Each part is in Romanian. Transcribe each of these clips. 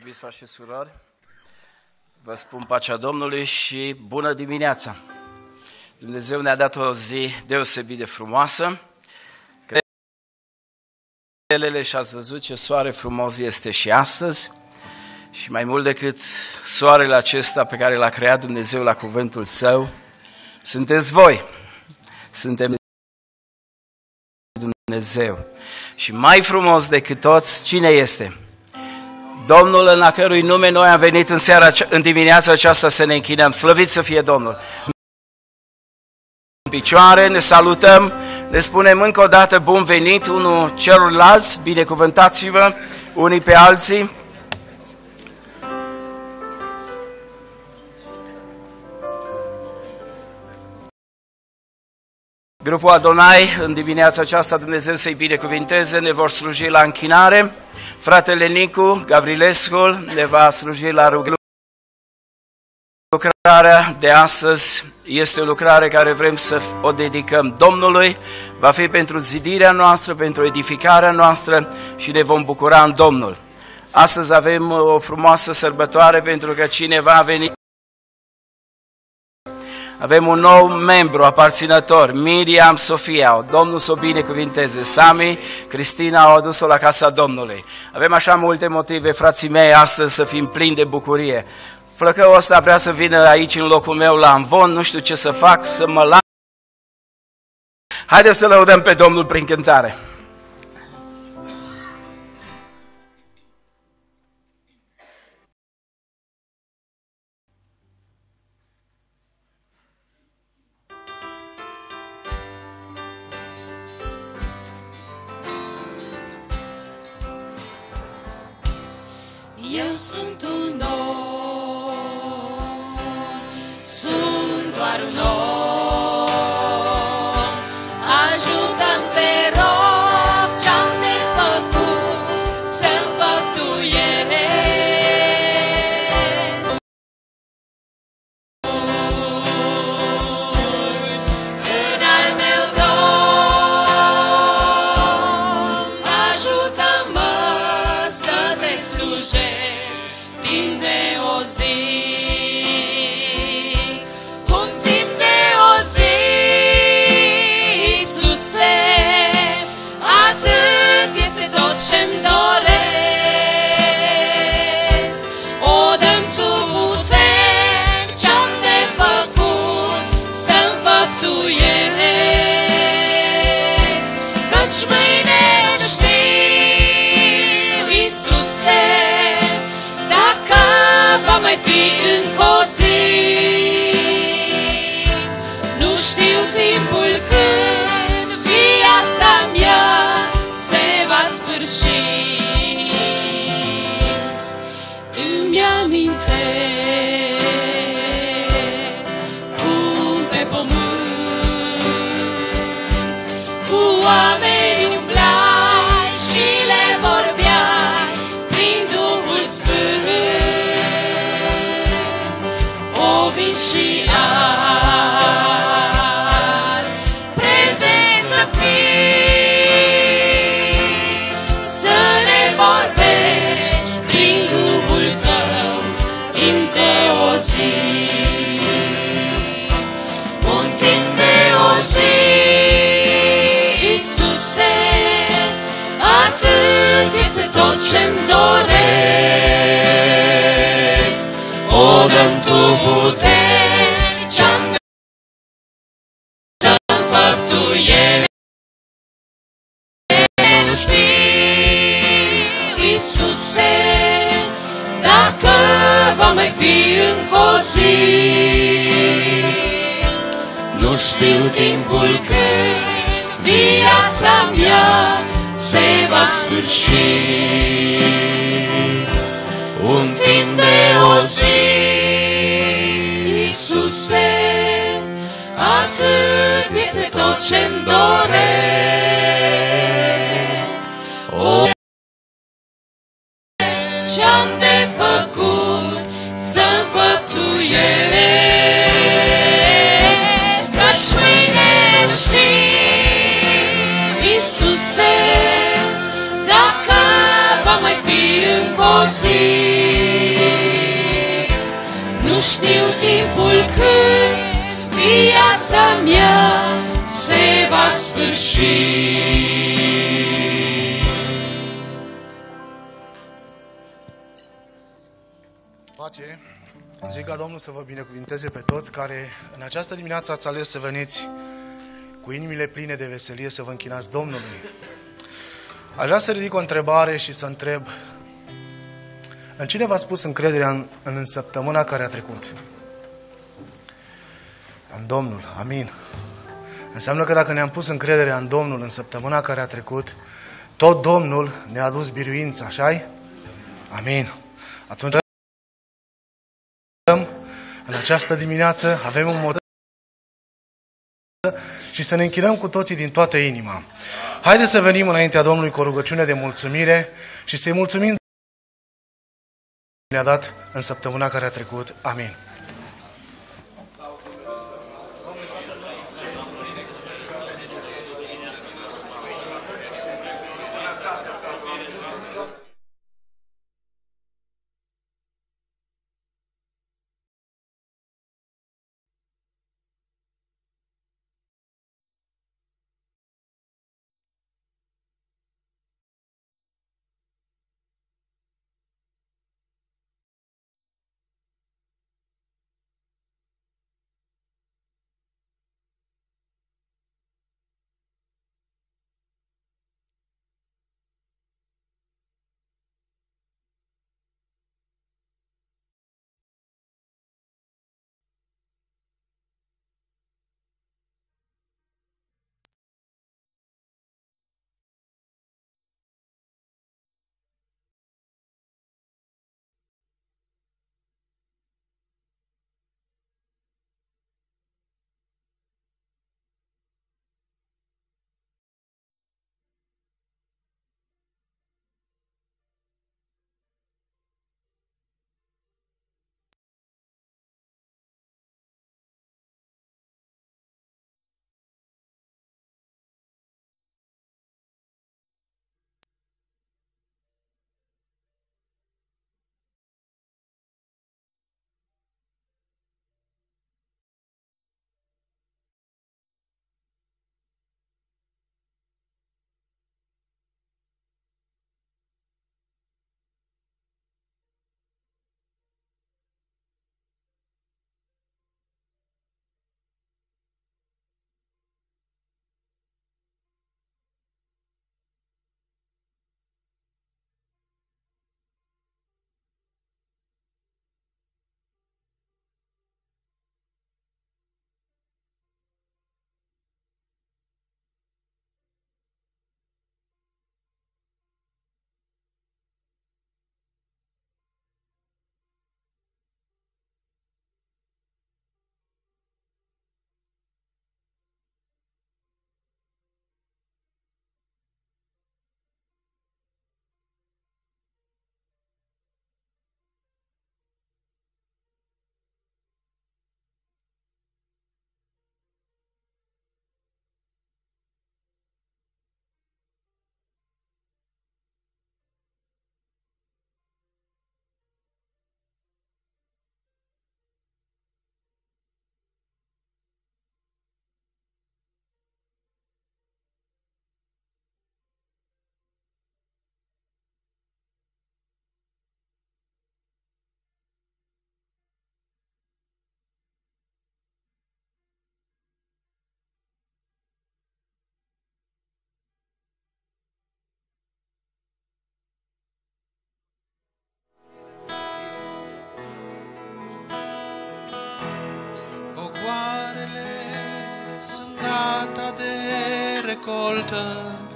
Iubiți frați și surori, vă spun pacea Domnului și bună dimineața! Dumnezeu ne-a dat o zi deosebit de frumoasă. Și ați văzut ce soare frumos este și astăzi. Și mai mult decât soarele acesta pe care l-a creat Dumnezeu la cuvântul Său, sunteți voi. Suntem Dumnezeu. Și mai frumos decât toți, cine este? Domnul în a cărui nume noi am venit în dimineața aceasta să ne închinăm. Slăvit să fie Domnul! În picioare, ne salutăm, ne spunem încă o dată bun venit unul celorlalți, binecuvântați-vă unii pe alții. Grupul Adonai, în dimineața aceasta, Dumnezeu să-i binecuvinteze, ne vor sluji la închinare. Fratele Nicu Gavrilescu ne va sluji la rugăciune. Lucrarea de astăzi este o lucrare care vrem să o dedicăm Domnului, va fi pentru zidirea noastră, pentru edificarea noastră și ne vom bucura în Domnul. Astăzi avem o frumoasă sărbătoare pentru că cineva a venit. Avem un nou membru aparținător, Miriam Sofia, Domnul să o binecuvinteze. Sami, Cristina au adus-o la casa Domnului. Avem așa multe motive, frații mei, astăzi să fim plini de bucurie. Flăcăul ăsta vrea să vină aici în locul meu la Amvon, nu știu ce să fac, să mă las. Haideți să lăudăm pe Domnul prin cântare. Eu sunt un om, sunt doar un om. Ajută-mi, te rog, ce-am de făcut să-mi făptuiesc. În al meu Domn, ajută-mă să te slujesc timp de o zi. Un timp de o zi, Iisuse, atât este tot ce-mi doresc. O, dă-mi Tu putere, ce-am de făcut să-mi făptuiesc. Căci mâine nu știu, Iisuse, dacă va mai fi încă o zi. Nu știu timpul când viața mea se va sfârși. Îmi amintesc cum pe pământ cu oameni umblai și le vorbeai prin Duhul Sfânt. O, vin și azi, prezent să fii, să ne vorbești prin Duhul Tău timp de o zi. Un timp de o zi, Iisuse, atât este tot ce-mi doresc. O, dă-mi Tu putere, ce-am să-mi făptuiesc. Nu știu, Iisuse, dacă va mai fi încă o zi. Nu știu timpul când viața mea se va sfârși. Un timp de o zi, Iisuse, atât este tot ce-mi doresc. O, ce-am de făcut să-mi făptuiesc. Căci mâine știu, Iisuse, dacă va mai fi încă o zi. știu timpul când viața mea se va sfârși. Pace. Zic ca Domnul să vă binecuvinteze pe toți care în această dimineață ați ales să veniți cu inimile pline de veselie să vă închinați Domnului. Aș vrea să ridic o întrebare și să întreb: în cine v-ați pus încrederea în săptămâna care a trecut? În Domnul. Amin. Înseamnă că dacă ne-am pus încrederea în Domnul în săptămâna care a trecut, tot Domnul ne-a adus biruință, așa-i? Amin. Atunci, în această dimineață avem un mod și să ne închinăm cu toții din toată inima. Haideți să venim înaintea Domnului cu o rugăciune de mulțumire și să-i mulțumim ne-a dat în săptămâna care a trecut. Amin. recoltă,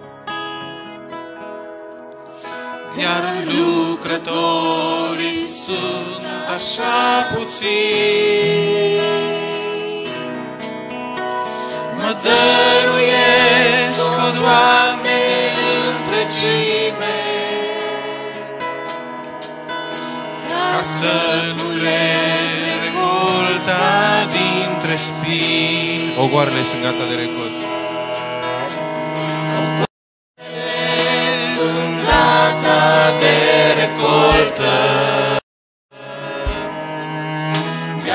iar lucrătorii sunt așa puțini. Mă dăruiesc, o Doamne, întregime, ca să nu le recolta dintre spini. Ogoarele sunt gata de recoltă. Sunt gata de recoltă.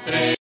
dintre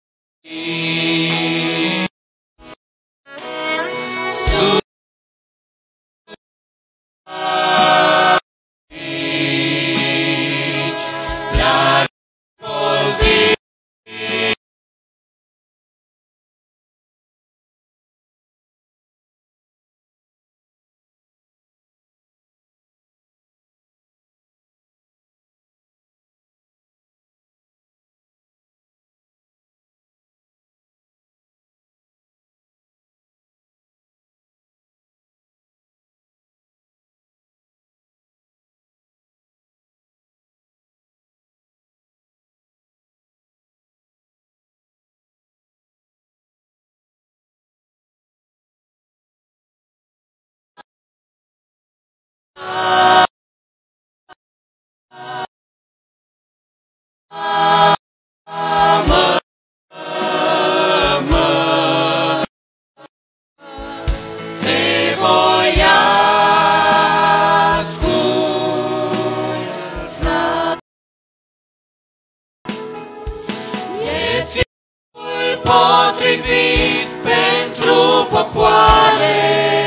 potrivit pentru popoare.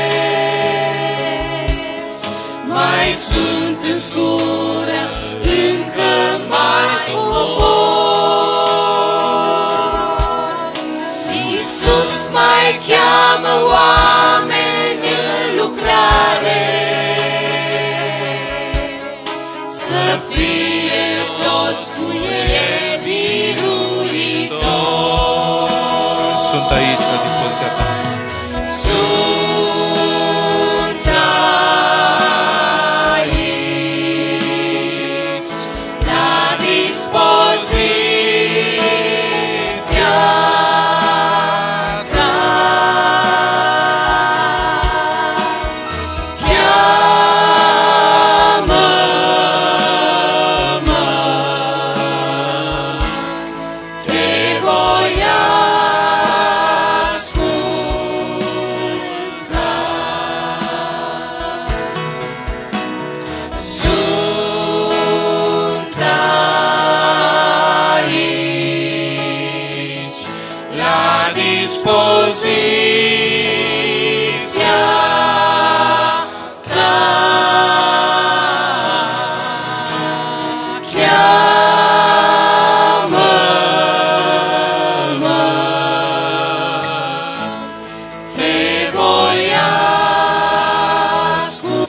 Mai sunt în scură încă mari popor. Iisus mai cheamă oameni în lucrare, să fie toți cu El biruitori. Sunt aici la dispoziția ta. Sunt aici la dispoziția ta. Cheamă-mă, te voi asculta. Sunt aici la dispoziția ta. Cheamă-mă, te voi asculta.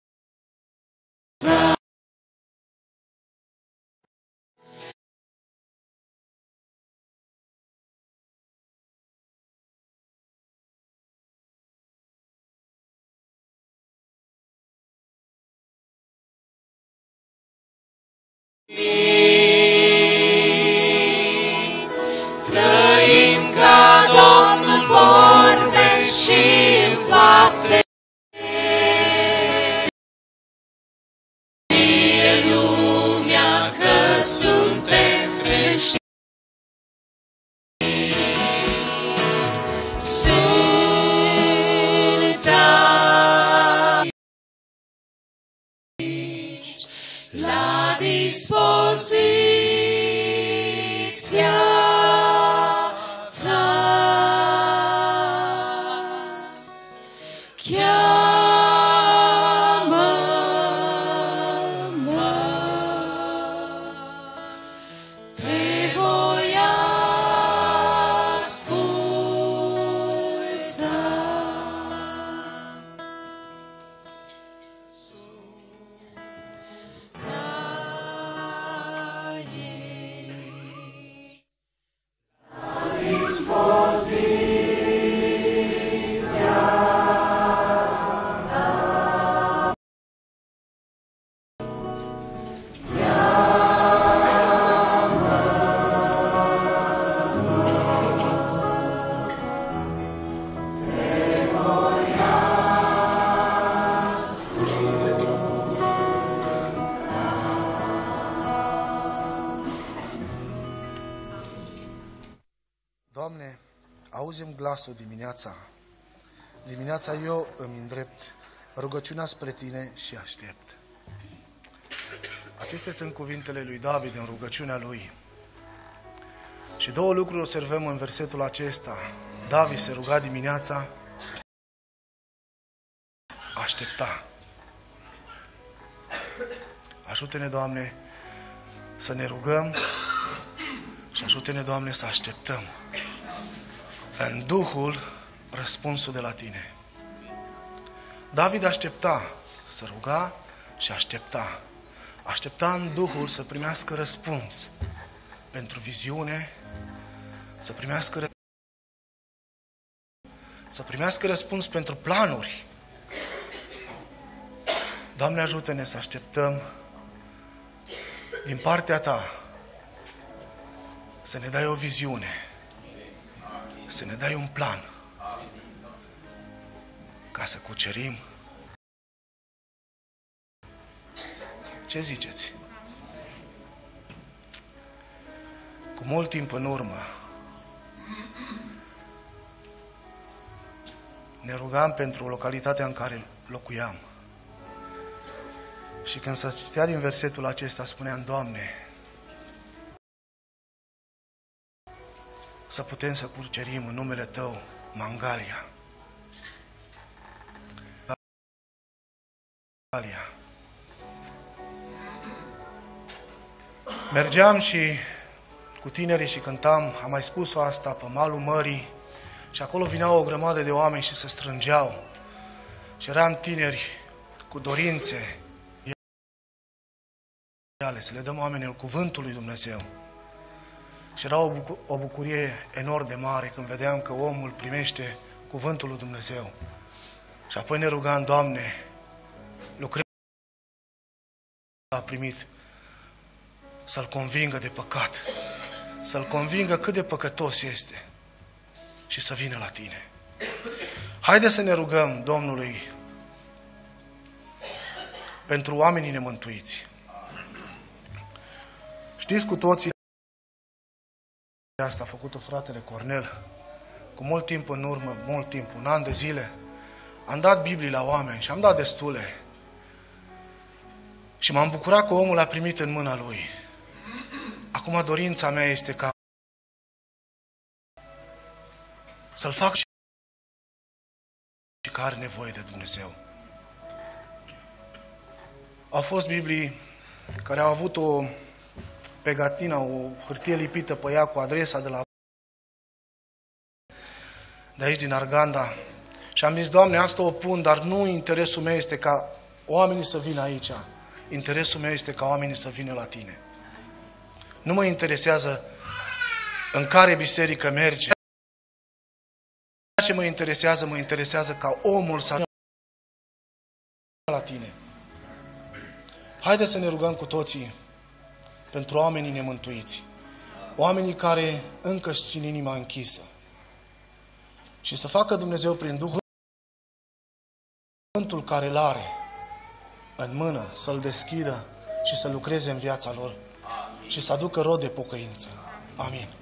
Trăim ca Domnul vorbe și în fapte. Știe lumea că suntem creștini. Sunt aici la dispoziția ta. Cheamă-mă, te voi asculta. Doamne, auzim glasul dimineața. Dimineața eu îmi îndrept rugăciunea spre Tine și aștept. Acestea sunt cuvintele lui David în rugăciunea lui. Și două lucruri observăm în versetul acesta. David se ruga dimineața, aștepta. Ajută-ne, Doamne, să ne rugăm și ajută-ne, Doamne, să așteptăm în Duhul răspunsul de la Tine. David aștepta, se ruga și aștepta. Aștepta în Duhul să primească răspuns pentru viziune, să primească răspuns pentru planuri. Doamne, ajută-ne să așteptăm din partea Ta, să ne dai o viziune, să ne dai un plan, ca să cucerim. Ce ziceți? Cu mult timp în urmă ne rugam pentru localitatea în care locuiam. Și când se citea din versetul acesta, spuneam, Doamne, să putem să cucerim în numele Tău Mangalia. Mergeam și cu tinerii și cântam, am mai spus-o asta, pe malul mării, și acolo vineau o grămadă de oameni și se strângeau. Și eram tineri cu dorințe să le dăm oamenilor cuvântul lui Dumnezeu. Și era o bucurie enorm de mare când vedeam că omul primește cuvântul lui Dumnezeu. Și apoi ne rugam, Doamne, lucrăm a primit, să-l convingă de păcat, să-l convingă cât de păcătos este și să vină la Tine. Haideți să ne rugăm Domnului pentru oamenii nemântuiți. Știți cu toții, asta a făcut-o fratele Cornel, cu mult timp în urmă, mult timp, un an de zile, am dat Biblii la oameni și am dat destule. Și m-am bucurat că omul a primit în mâna lui. Acum dorința mea este ca să-l fac și care are nevoie de Dumnezeu. Au fost Biblii care au avut o pegatină, o hârtie lipită pe ea cu adresa de aici din Arganda. Și am zis, Doamne, asta o pun, dar nu interesul meu este ca oamenii să vină aici. Interesul meu este ca oamenii să vină la Tine. Nu mă interesează în care biserică merge. Ce mă interesează ca omul să ajungă la Tine. Haideți să ne rugăm cu toții pentru oamenii nemântuiți. Oamenii care încă țin inima închisă. Și să facă Dumnezeu prin Duhul cuvântul care îl are în mână, să-l deschidă și să lucreze în viața lor. Și să aducă rod de pocăință. Amin.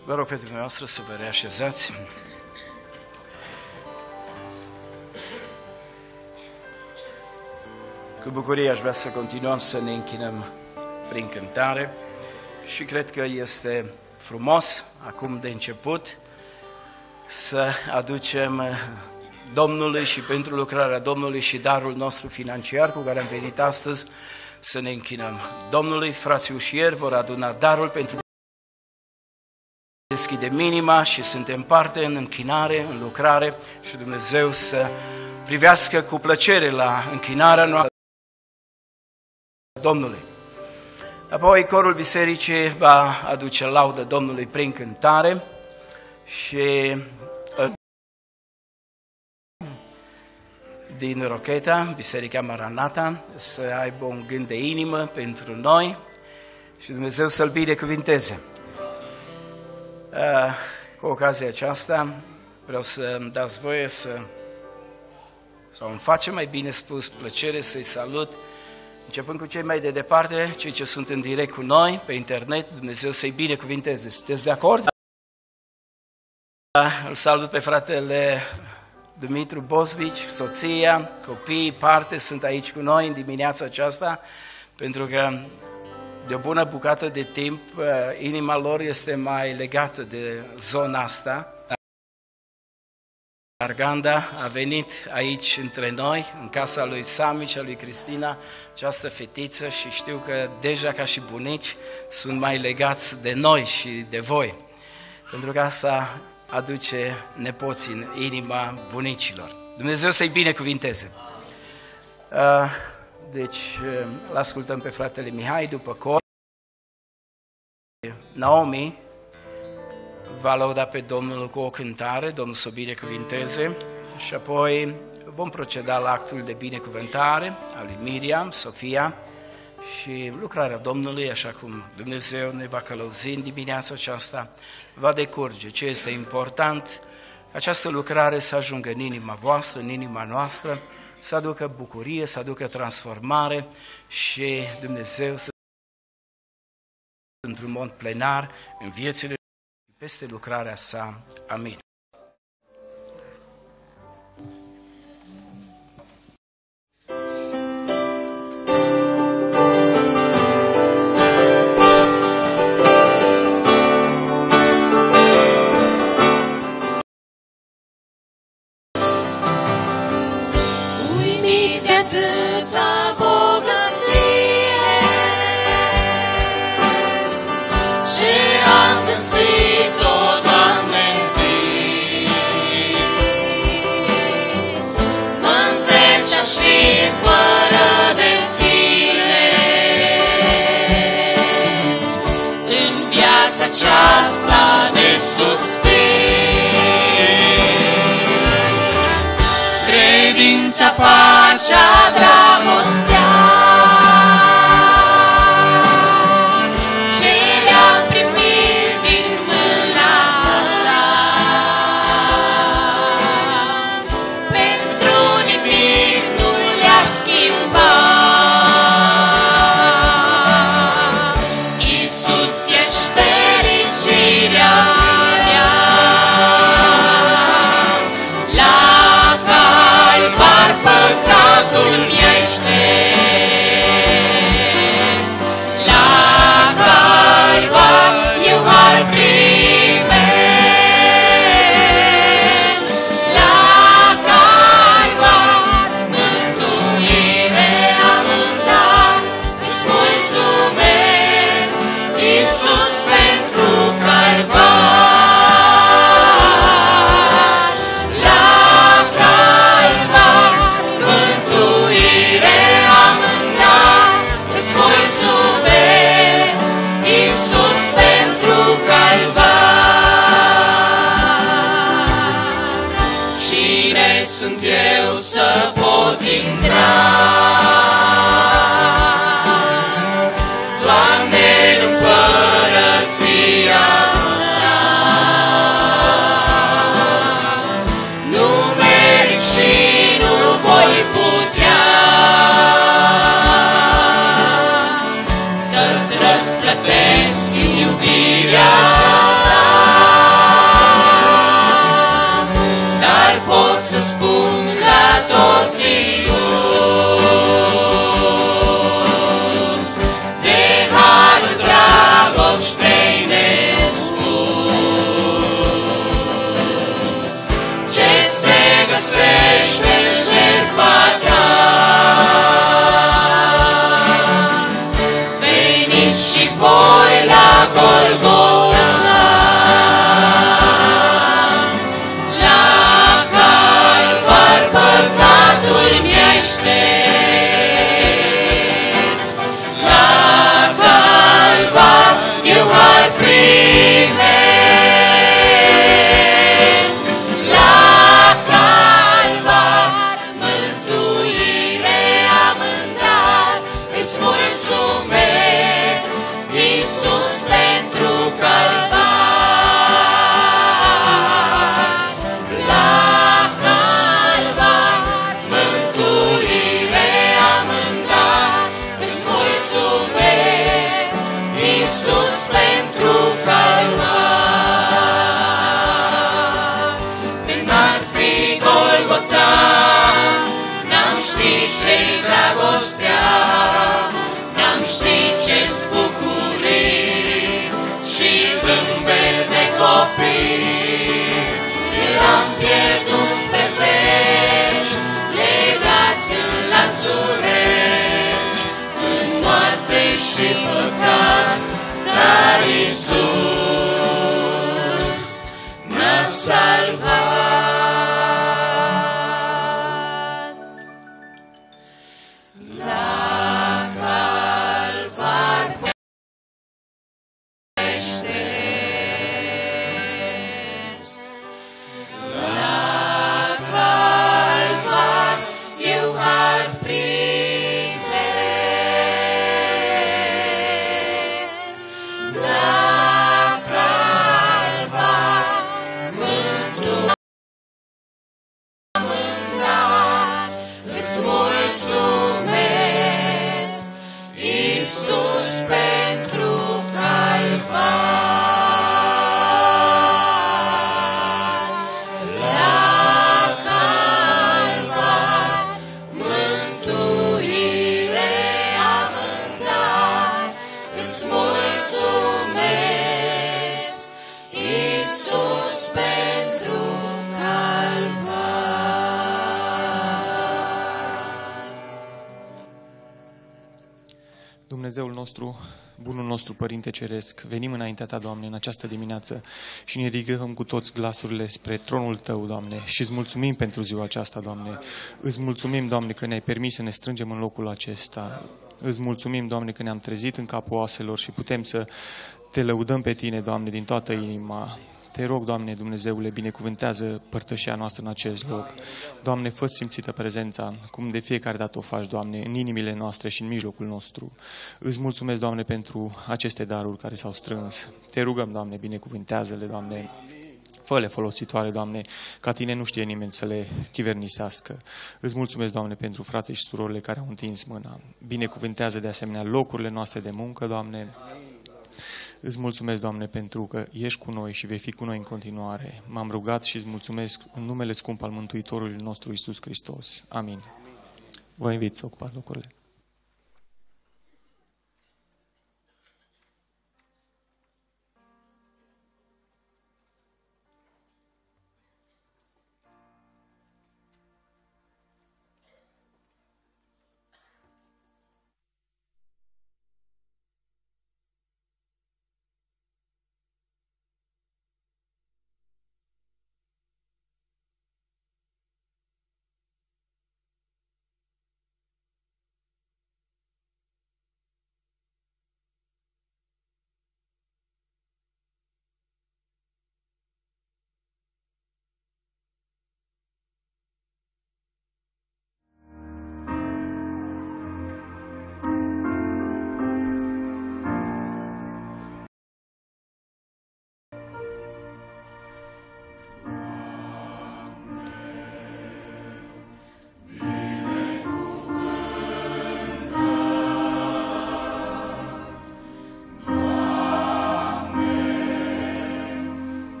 Vă rog pe dumneavoastră să vă reașezați. Cu bucurie aș vrea să continuăm să ne închinăm prin cântare și cred că este frumos, acum de început, să aducem Domnului și pentru lucrarea Domnului și darul nostru financiar cu care am venit astăzi să ne închinăm Domnului. Frații ușieri vor aduna darul pentru deschidem inima și suntem parte în închinare, în lucrare și Dumnezeu să privească cu plăcere la închinarea noastră Domnului. Apoi corul bisericii va aduce laudă Domnului prin cântare și din Rocheta, Biserica Maranata, să aibă un gând de inimă pentru noi și Dumnezeu să-L binecuvinteze. Cu ocazia aceasta vreau să îmi dați voie sau îmi face mai bine spus plăcere să-i salut, începând cu cei mai de departe, cei ce sunt în direct cu noi pe internet, Dumnezeu să-i binecuvinteze. Sunteți de acord? Îl salut pe fratele Dumitru Bosvici, soția, copiii, parte sunt aici cu noi în dimineața aceasta, pentru că de o bună bucată de timp inima lor este mai legată de zona asta. Arganda a venit aici între noi, în casa lui Sami și a lui Cristina, această fetiță, și știu că deja ca și bunici sunt mai legați de noi și de voi, pentru că asta aduce nepoții în inima bunicilor. Dumnezeu să-i binecuvinteze. Deci, îl ascultăm pe fratele Mihai după cor. Naomi va lăuda pe Domnul cu o cântare, Domnul să o binecuvinteze, și apoi vom proceda la actul de binecuvântare al lui Miriam, Sofia, și lucrarea Domnului, așa cum Dumnezeu ne va călăuzi în dimineața aceasta, va decurge. Ce este important, această lucrare să ajungă în inima voastră, în inima noastră, să aducă bucurie, să aducă transformare și Dumnezeu să într-un mod plenar în viețile și peste lucrarea sa. Amin. Uimit de atâta bogăție ce am găsit-o, Doamne, în Tine. Mă întreb ce-aș fi fără de Tine în viața aceasta de suspin. Credința, pacea, dragostea ce le-am primit din mâna Ta, pentru nimic nu le-aș schimba. Iisus, ești fericirea mea. Calvar păcatul mi-ai șters, la Calvar eu har primesc, la Calvar mântuire am dat. Îți mulțumesc, Iisus, pentru Calvar. Cine sunt eu să pot intra, Doamne, în împărăția Ta? Nu merit și nu voi putea să-ți răsplătesc iubirea Ta. găsește-n jertfa ta. Veniți și voi la Golgota, la Calvar păcatul mi-ai șters, la Calvar eu har primesc, la Calvar mântuire am intrat, îți mulțumesc, Iisus, pentru Calvar. La Calvar mântuire am intrat, îți mulțumesc, Iisus, pentru Calvar. De n-ar fi Golgota, n-am ști ce-i dragostea, n-am ști ce-s bucurii și zâmbet de copii. Eram pierduți pe veci, legați în lanțuri reci, în moarte și păcat, dar Iisus ne-a salvat. La Calvar mi-ai șters, la Calvar eu har primesc, la Calvar mântuire am intrat, îți mulțumesc, Iisus, pentru Calvar. La Calvar mântuire am intrat, îți mulțumesc, Iisus, pentru Calvar. Dumnezeul nostru, bunul nostru Părinte Ceresc, venim înaintea Ta, Doamne, în această dimineață și ne ridicăm cu toți glasurile spre tronul Tău, Doamne, și îți mulțumim pentru ziua aceasta, Doamne. Îți mulțumim, Doamne, că ne-ai permis să ne strângem în locul acesta. Îți mulțumim, Doamne, că ne-am trezit în capul oaselor și putem să Te lăudăm pe Tine, Doamne, din toată inima. Te rog, Doamne, Dumnezeule, binecuvântează părtășia noastră în acest loc. Doamne, fă simțită prezența, cum de fiecare dată o faci, Doamne, în inimile noastre și în mijlocul nostru. Îți mulțumesc, Doamne, pentru aceste daruri care s-au strâns. Te rugăm, Doamne, binecuvântează-le, Doamne, fă-le folositoare, Doamne, ca Tine nu știe nimeni să le chivernisească. Îți mulțumesc, Doamne, pentru frații și surorile care au întins mâna. Binecuvântează de asemenea locurile noastre de muncă, Doamne. Îți mulțumesc, Doamne, pentru că ești cu noi și vei fi cu noi în continuare. M-am rugat și îți mulțumesc în numele scump al Mântuitorului nostru Iisus Hristos. Amin. Vă invit să ocupați locurile.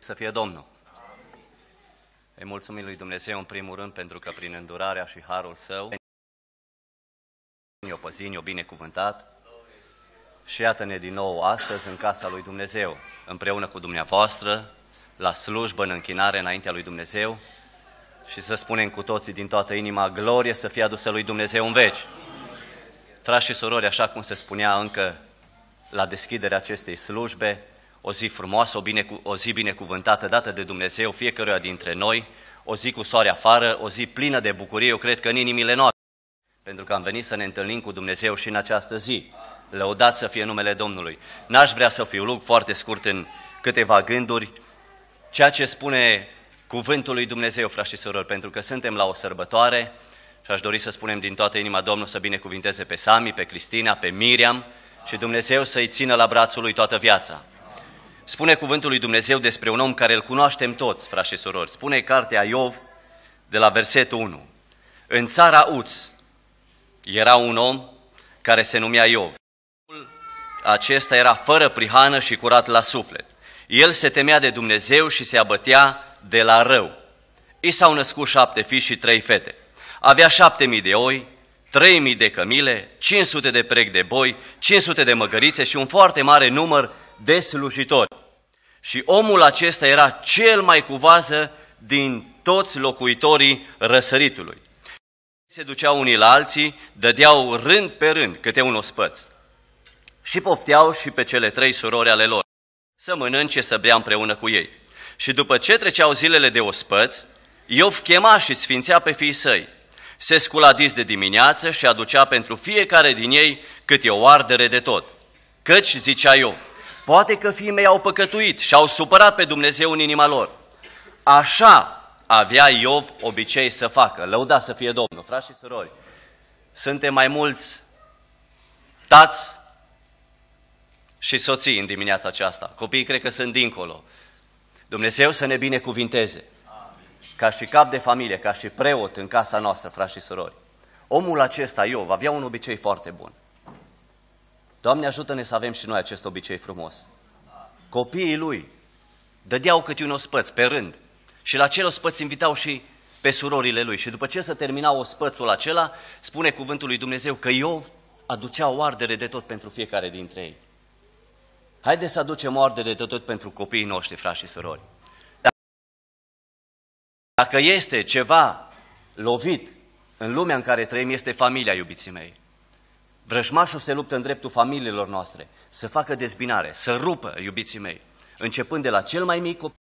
Să fie Domnul! Îi mulțumim lui Dumnezeu în primul rând pentru că prin îndurarea și harul Său ne-o păzi, ne-o binecuvântat și iată-ne din nou astăzi în casa lui Dumnezeu, împreună cu dumneavoastră, la slujbă, în închinare înaintea lui Dumnezeu și să spunem cu toții din toată inima, glorie să fie adusă lui Dumnezeu în veci. Frați și surori, așa cum se spunea încă la deschiderea acestei slujbe, o zi frumoasă, o zi binecuvântată, dată de Dumnezeu fiecăruia dintre noi, o zi cu soare afară, o zi plină de bucurie, eu cred că în inimile noastre, pentru că am venit să ne întâlnim cu Dumnezeu și în această zi. Lăudați să fie numele Domnului. N-aș vrea să fiu lung, foarte scurt în câteva gânduri, ceea ce spune cuvântul lui Dumnezeu, frați și surori, pentru că suntem la o sărbătoare și aș dori să spunem din toată inima, Domnul să binecuvinteze pe Sami, pe Cristina, pe Miriam și Dumnezeu să-i țină la brațul lui toată viața. Spune cuvântul lui Dumnezeu despre un om care îl cunoaștem toți, frați și surori. Spune cartea Iov de la versetul 1. În țara Uț era un om care se numea Iov. Acesta era fără prihană și curat la suflet. El se temea de Dumnezeu și se abătea de la rău. I s-au născut 7 fii și 3 fete. Avea 7.000 de oi, 3.000 de cămile, 500 de prechi de boi, 500 de măgărițe și un foarte mare număr de slujitori. Și omul acesta era cel mai cu vază din toți locuitorii răsăritului. Se duceau unii la alții, dădeau rând pe rând câte un ospăț. Și pofteau și pe cele 3 surori ale lor să mănânce, să bea împreună cu ei. Și după ce treceau zilele de ospăț, Iov chema și sfințea pe fiii săi. Se scula dis de dimineață și aducea pentru fiecare din ei câte o ardere de tot. Căci, zicea Iov, poate că fiii mei au păcătuit și au supărat pe Dumnezeu în inima lor. Așa avea Iov obicei să facă. Lăudați să fie Domnul. Frați și surori, suntem mai mulți tați și soții în dimineața aceasta. Copiii cred că sunt dincolo. Dumnezeu să ne binecuvinteze. Ca și cap de familie, ca și preot în casa noastră, frați și surori. Omul acesta, Iov, avea un obicei foarte bun. Doamne, ajută-ne să avem și noi acest obicei frumos. Copiii lui dădeau câte un ospăț pe rând și la acel ospăț invitau și pe surorile lui. Și după ce se termina ospățul acela, spune cuvântul lui Dumnezeu că Iov aducea o ardere de tot pentru fiecare dintre ei. Haideți să aducem o ardere de tot pentru copiii noștri, frați și surori. Dacă este ceva lovit în lumea în care trăim, este familia, iubiții mei. Vrăjmașul se luptă în dreptul familiilor noastre, să facă dezbinare, să rupă, iubiții mei, începând de la cel mai mic copil,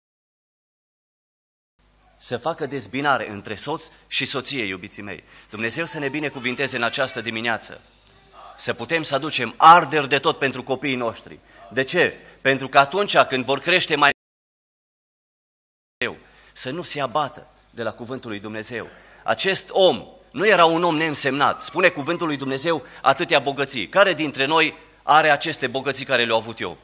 să facă dezbinare între soț și soție, iubiții mei. Dumnezeu să ne binecuvinteze în această dimineață, să putem să aducem arderi de tot pentru copiii noștri. De ce? Pentru că atunci când vor crește mai greu, să nu se abată de la cuvântul lui Dumnezeu. Acest om nu era un om neînsemnat. Spune cuvântul lui Dumnezeu atâtea bogății. Care dintre noi are aceste bogății care le-au avut Iov?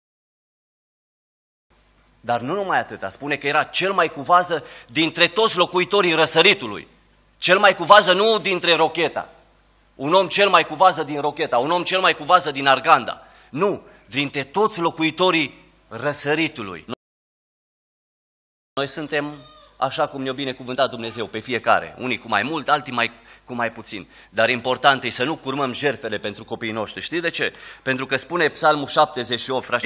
Dar nu numai atâta. Spune că era cel mai cu vază dintre toți locuitorii răsăritului. Cel mai cu vază nu dintre Rocheta. Un om cel mai cu vază din Rocheta. Un om cel mai cu vază din Arganda. Nu, dintre toți locuitorii răsăritului. Noi suntem așa cum ne-a binecuvântat Dumnezeu pe fiecare, unii cu mai mult, alții cu mai puțin. Dar important e să nu curmăm jertfele pentru copiii noștri. Știi de ce? Pentru că spune Psalmul 78, frate,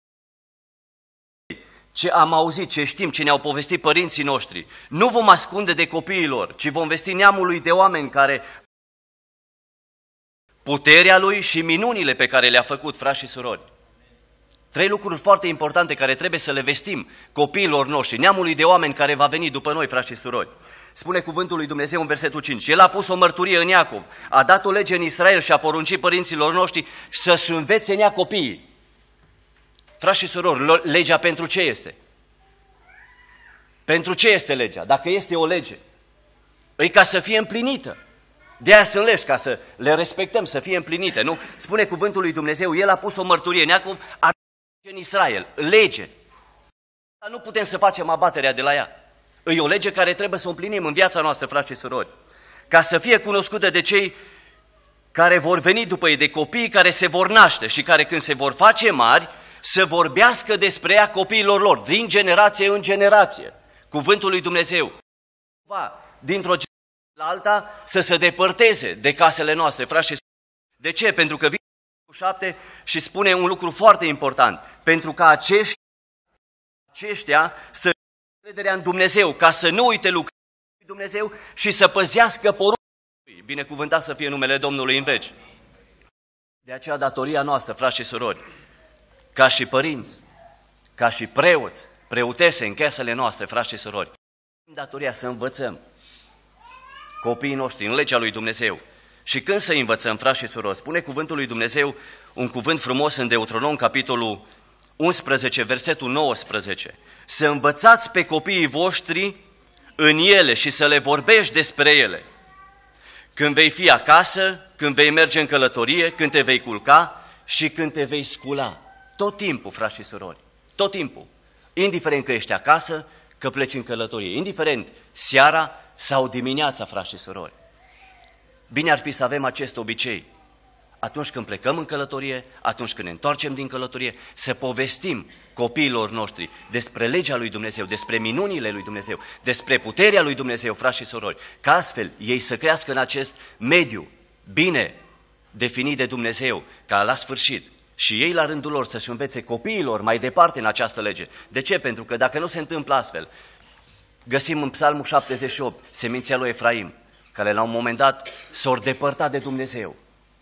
ce am auzit, ce știm, ce ne-au povestit părinții noștri, nu vom ascunde de copiilor, ci vom vesti neamului de oameni care puterea lui și minunile pe care le-a făcut, frați și surori. 3 lucruri foarte importante care trebuie să le vestim copiilor noștri, neamului de oameni care va veni după noi, frați și surori. Spune cuvântul lui Dumnezeu în versetul 5. El a pus o mărturie în Iacov, a dat o lege în Israel și a poruncit părinților noștri să-și învețe în ea copiii. Frați și surori, legea pentru ce este? Pentru ce este legea? Dacă este o lege, e ca să fie împlinită. De aia sunt legi, ca să le respectăm, să fie împlinite, nu? Spune cuvântul lui Dumnezeu, el a pus o mărturie în Iacov, a în Israel, lege. Nu putem să facem abaterea de la ea. E o lege care trebuie să o împlinim în viața noastră, frați și surori, ca să fie cunoscută de cei care vor veni după ei, de copiii care se vor naște și care când se vor face mari, să vorbească despre ea copiilor lor, din generație în generație. Cuvântul lui Dumnezeu va, dintr-o generație la alta, să se depărteze de casele noastre, frați și surori. De ce? Pentru că vine 7 și spune un lucru foarte important. Pentru ca aceștia să crederea în Dumnezeu, ca să nu uite lucrurile lui Dumnezeu și să păzească poruncile lui. Binecuvântat să fie numele Domnului în veci. De aceea datoria noastră, frați și surori, ca și părinți, ca și preoți, preotese în casele noastre, frați și surori, datoria să învățăm copiii noștri în legea lui Dumnezeu. Și când să învățăm, frați și surori, spune cuvântul lui Dumnezeu un cuvânt frumos în Deuteronom, capitolul 11, versetul 19. Să învățați pe copiii voștri în ele și să le vorbești despre ele. Când vei fi acasă, când vei merge în călătorie, când te vei culca și când te vei scula. Tot timpul, frați și surori, tot timpul. Indiferent că ești acasă, că pleci în călătorie, indiferent seara sau dimineața, frați și surori. Bine ar fi să avem acest obicei. Atunci când plecăm în călătorie, atunci când ne întoarcem din călătorie, să povestim copiilor noștri despre legea lui Dumnezeu, despre minunile lui Dumnezeu, despre puterea lui Dumnezeu, frați și surori, ca astfel ei să crească în acest mediu bine definit de Dumnezeu, ca la sfârșit și ei la rândul lor să-și învețe copiilor mai departe în această lege. De ce? Pentru că dacă nu se întâmplă astfel, găsim în Psalmul 78 seminția lui Efraim, care la un moment dat s-au depărtat de Dumnezeu.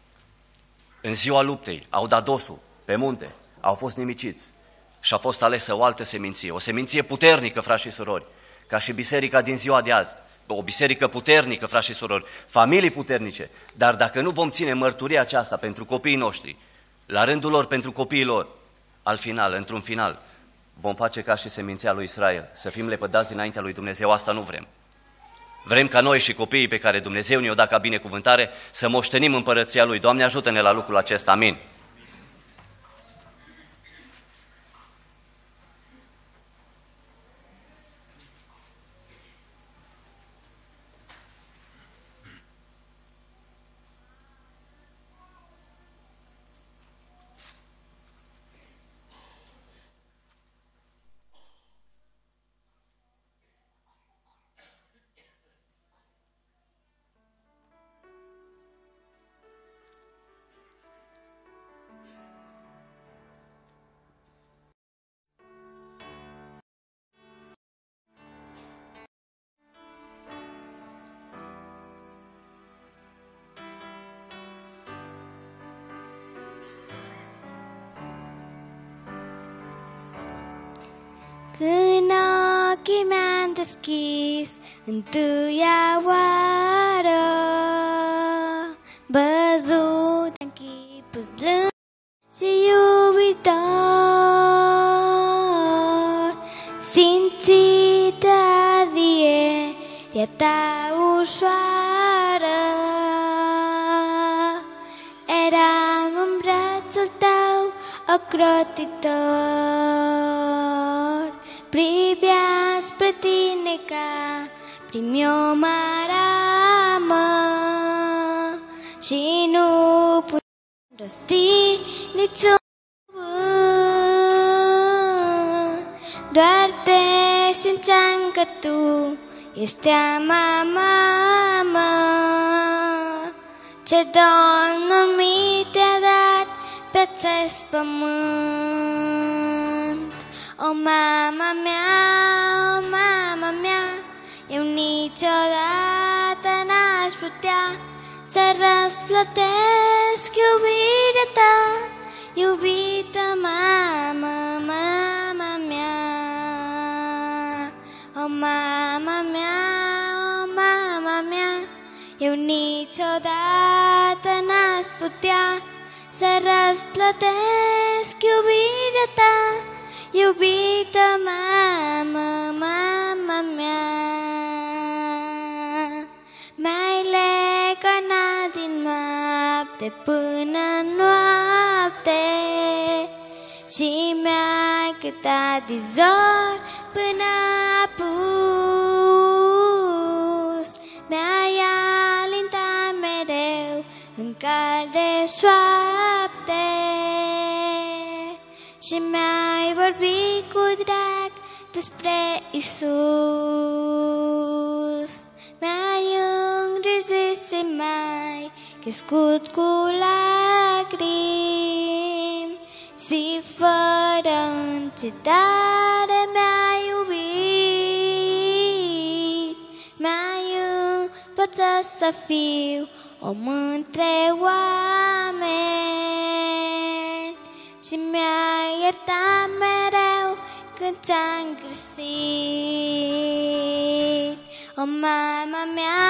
În ziua luptei au dat dosul pe munte, au fost nimiciți și a fost alesă o altă seminție, o seminție puternică, frați și surori, ca și biserica din ziua de azi, o biserică puternică, frați și surori, familii puternice, dar dacă nu vom ține mărturia aceasta pentru copiii noștri, la rândul lor pentru copiii lor, al final, într-un final, vom face ca și seminția lui Israel, să fim lepădați dinaintea lui Dumnezeu, asta nu vrem. Vrem ca noi și copiii pe care Dumnezeu ne-o dat ca binecuvântare să moștenim împărăția Lui. Doamne, ajută-ne la lucrul acesta. Amin. Când ochii mi-am deschis întâia oară, văzut în chipul blând și iubitor, simțit adierea ta ușoară, eram în brațul tău ocrotitor. Privea spre tine ca prin-o maramă și nu puteam rosti niciun cuvânt, doar te simțeam că tu esteam mamă, ce Domnul mi te-a dat pe acest pământ. O, mama mea, eu niciodată n-aș putea să răsplătesc iubirea ta, iubită mamă, mama mea. O, mama mea, eu niciodată n-aș putea să răsplătesc iubirea ta, iubită mamă, mama mea. M-ai leganat din noapte până noapte și mi-ai cântat din zor până apus. Mi-ai alintat mereu în cal de șoapte și vorbi cu drag despre Isus. Mi-ai îngrijit și mai crescut cu lacrimi și fără încetare mi-ai iubit. Mi-ai învățat să fiu om între oameni și mi-ai iertat mereu când ți-am greșit. O mama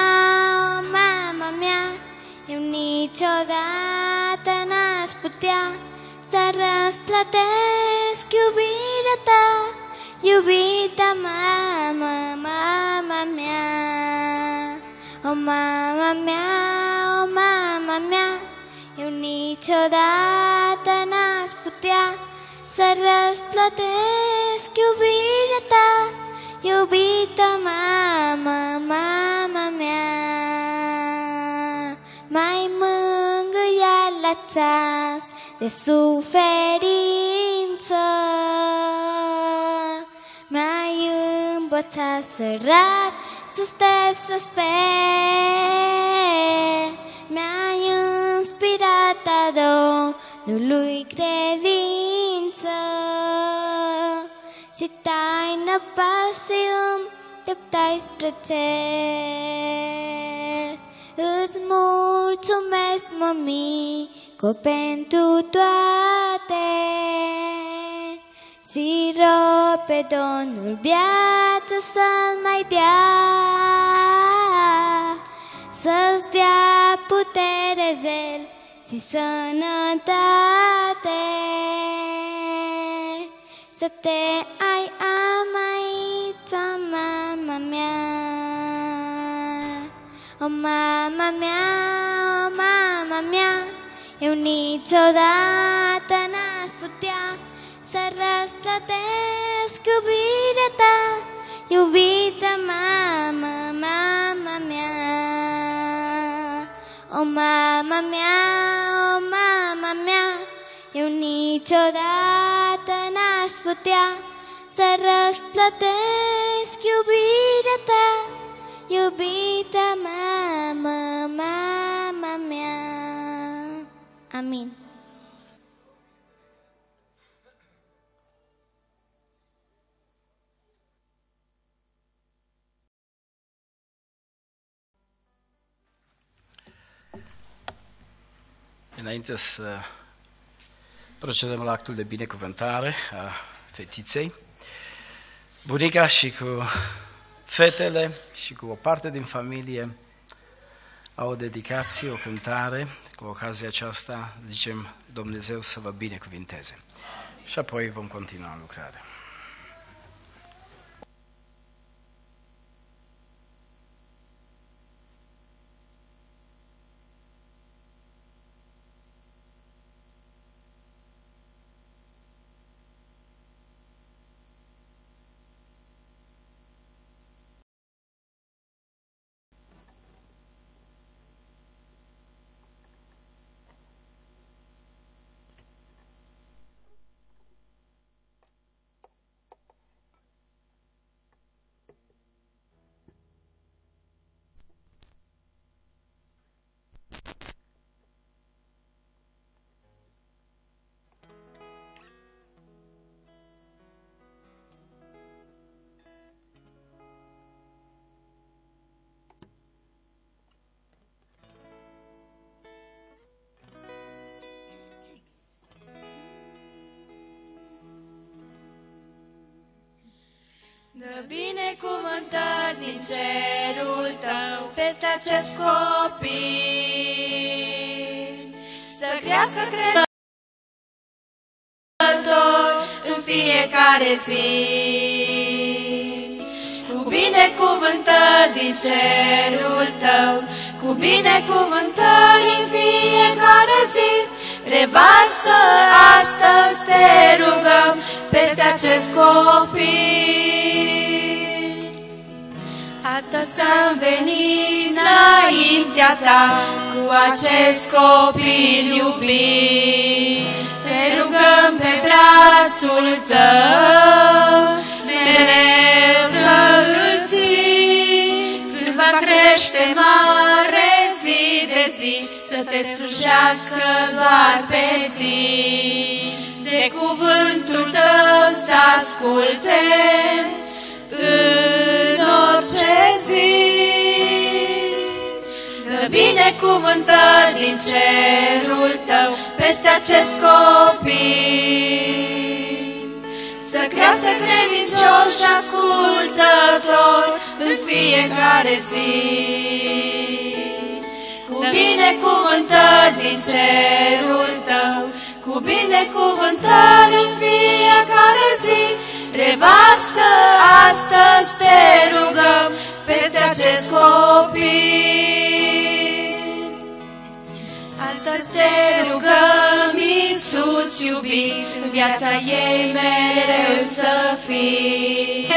mea, eu niciodată n-aș putea să răsplătesc iubirea ta, iubita mama mea. O mama mea, eu niciodată n-aș putea să răsplătesc iubirea ta, iubita mama mea. M-ai mângâiat la ceas de suferință, mi-ai învățat să rag, să step, să sper. Mi-ai inspirat a Domnului credință și taină pasiuni te-ai spre cer. Îți mulțumesc, mămico, pentru toate și rog pe Domnul viață să-mi mai dea, să-ți dea putere, zel și sănătate, să te ai aici, mama mea. O mama mea, eu niciodată n-aș putea să răsplătesc iubirea ta, iubita mama mea. O mama mea, eu niciodată n-aș putea să răsplătesc iubirea ta, iubita mama mea. Amin. Înainte să procedăm la actul de binecuvântare a fetiței, bunica și cu fetele și cu o parte din familie au o dedicație, o cântare. Cu ocazia aceasta zicem Dumnezeu să vă binecuvinteze. Și apoi vom continua lucrarea. Dă binecuvântări din cerul tău peste acest copil, să crească crezător în fiecare zi. Cu binecuvântări din cerul tău, cu binecuvântări în fiecare zi, revarsă astăzi, te rugăm, peste acest copil. Astăzi să-mi venim înaintea ta cu acest copil iubit. Te rugăm pe brațul tău, mereu să îl ții, când va crește mare zi de zi, să te slujească doar pe tine. De cuvântul tău să asculte în orice zi. Dă binecuvântări din cerul tău peste acest copil, să crească credincios și ascultător în fiecare zi. Cu binecuvântări din cerul tău, cu binecuvântări în fiecare zi, revarsă astăzi, te rugăm, peste acest copil. Astăzi te rugăm, Iisus iubit, în viața ei mereu să fii.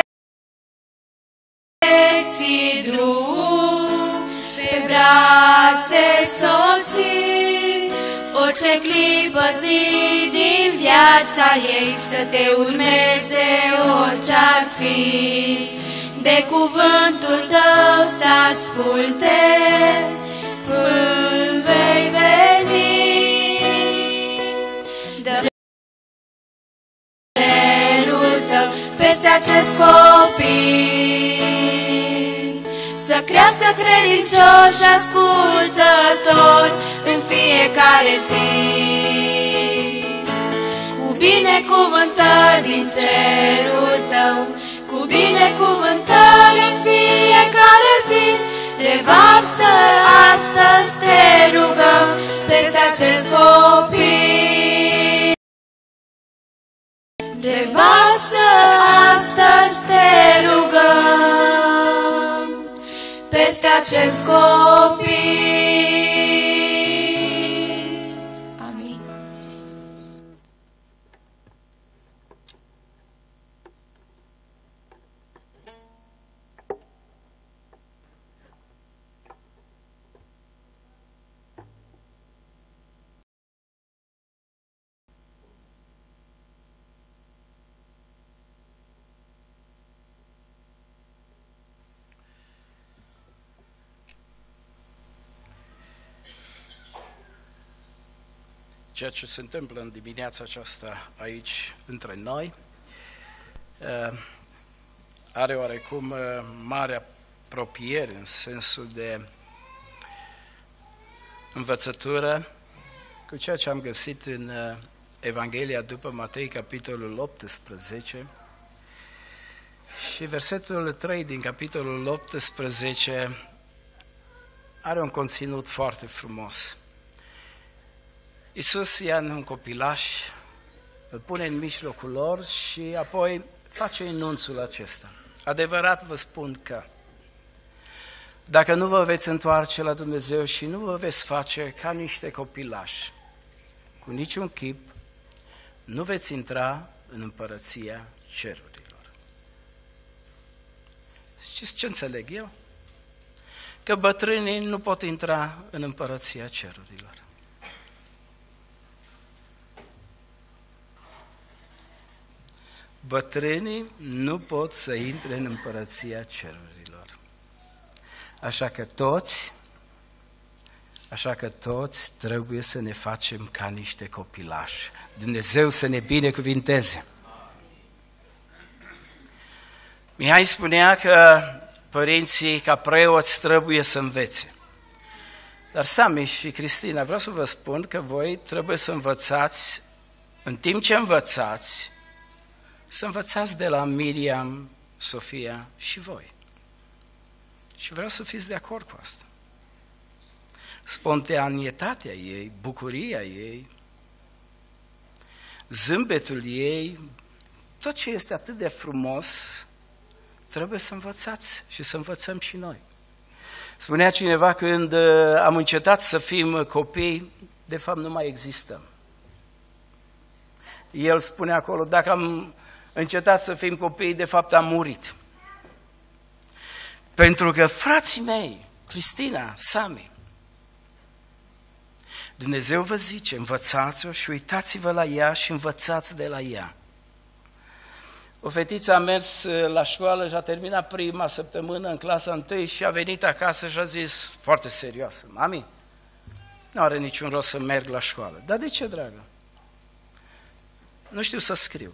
Ți drum, pe brațe soții, orice clipă zi din viața ei, să te urmeze orice-ar fi. De cuvântul tău să asculte când vei veni. Dă cerul tău peste acest copil, să crească credincios și ascultător în fiecare zi. Cu binecuvântări din cerul tău, cu binecuvântări în fiecare zi, revarsă astăzi, te rugăm, peste acest copil. Revarsă astăzi, te rugăm, peste acest copil. Amin. Ceea ce se întâmplă în dimineața aceasta aici între noi are oarecum mare apropiere în sensul de învățătură cu ceea ce am găsit în Evanghelia după Matei, capitolul 18, și versetul 3 din capitolul 18 are un conținut foarte frumos. Iisus ia un copilaș, îl pune în mijlocul lor și apoi face enunțul acesta. Adevărat vă spun că dacă nu vă veți întoarce la Dumnezeu și nu vă veți face ca niște copilași, cu niciun chip nu veți intra în împărăția cerurilor. Știți ce înțeleg eu? Că bătrânii nu pot intra în împărăția cerurilor. Bătrânii nu pot să intre în împărăția cerurilor. Așa că toți trebuie să ne facem ca niște copilași. Dumnezeu să ne binecuvinteze. Mihai spunea că părinții ca preoți trebuie să învețe. Dar Sami și Cristina, vreau să vă spun că voi trebuie să învățați, în timp ce învățați, să învățați de la Miriam, Sofia și voi. Și vreau să fiți de acord cu asta. Spontaneitatea ei, bucuria ei, zâmbetul ei, tot ce este atât de frumos, trebuie să învățați și să învățăm și noi. Spunea cineva, când am încetat să fim copii, de fapt nu mai existăm. El spune acolo, dacă am încetat să fim copii, de fapt am murit. Pentru că frații mei, Cristina, Sami, Dumnezeu vă zice, învățați-o și uitați-vă la ea și învățați de la ea. O fetiță a mers la școală și a terminat prima săptămână în clasa 1 și a venit acasă și a zis, foarte serioasă, mami, nu are niciun rost să merg la școală. Dar de ce, dragă? Nu știu să scriu,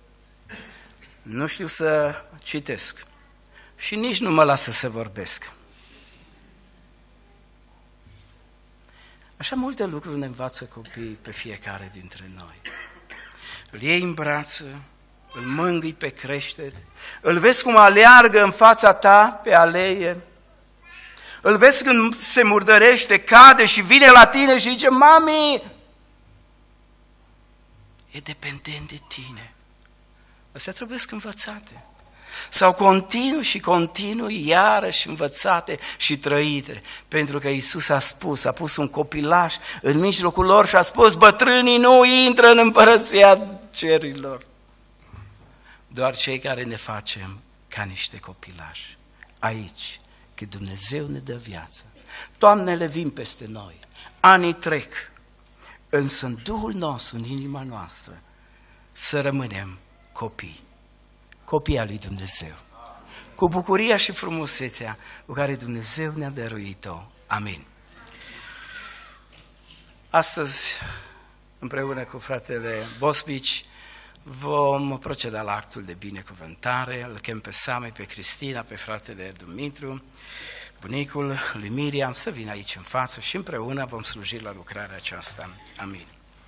nu știu să citesc și nici nu mă lasă să vorbesc. Așa multe lucruri ne învață copiii pe fiecare dintre noi. Îl iei în brață, îl mângâi pe creștet, îl vezi cum aleargă în fața ta pe aleie, îl vezi când se murdărește, cade și vine la tine și zice, mami, e dependent de tine. Astea trebuie să învățate. Sau continuu, iarăși învățate și trăite. Pentru că Iisus a pus un copilaș în mijlocul lor și a spus, bătrânii nu intră în împărăția cerurilor. Doar cei care ne facem ca niște copilași. Aici, când Dumnezeu ne dă viață, toamnele vin peste noi, anii trec, însă în Duhul nostru, în inima noastră, să rămânem copii. Copii al lui Dumnezeu, cu bucuria și frumusețea cu care Dumnezeu ne-a dăruit-o. Amin. Astăzi, împreună cu fratele Bosbici, vom proceda la actul de binecuvântare. Îl chem pe Sami, pe Cristina, pe fratele Dumitru, bunicul lui Miriam, să vină aici în față și împreună vom sluji la lucrarea aceasta. Amin.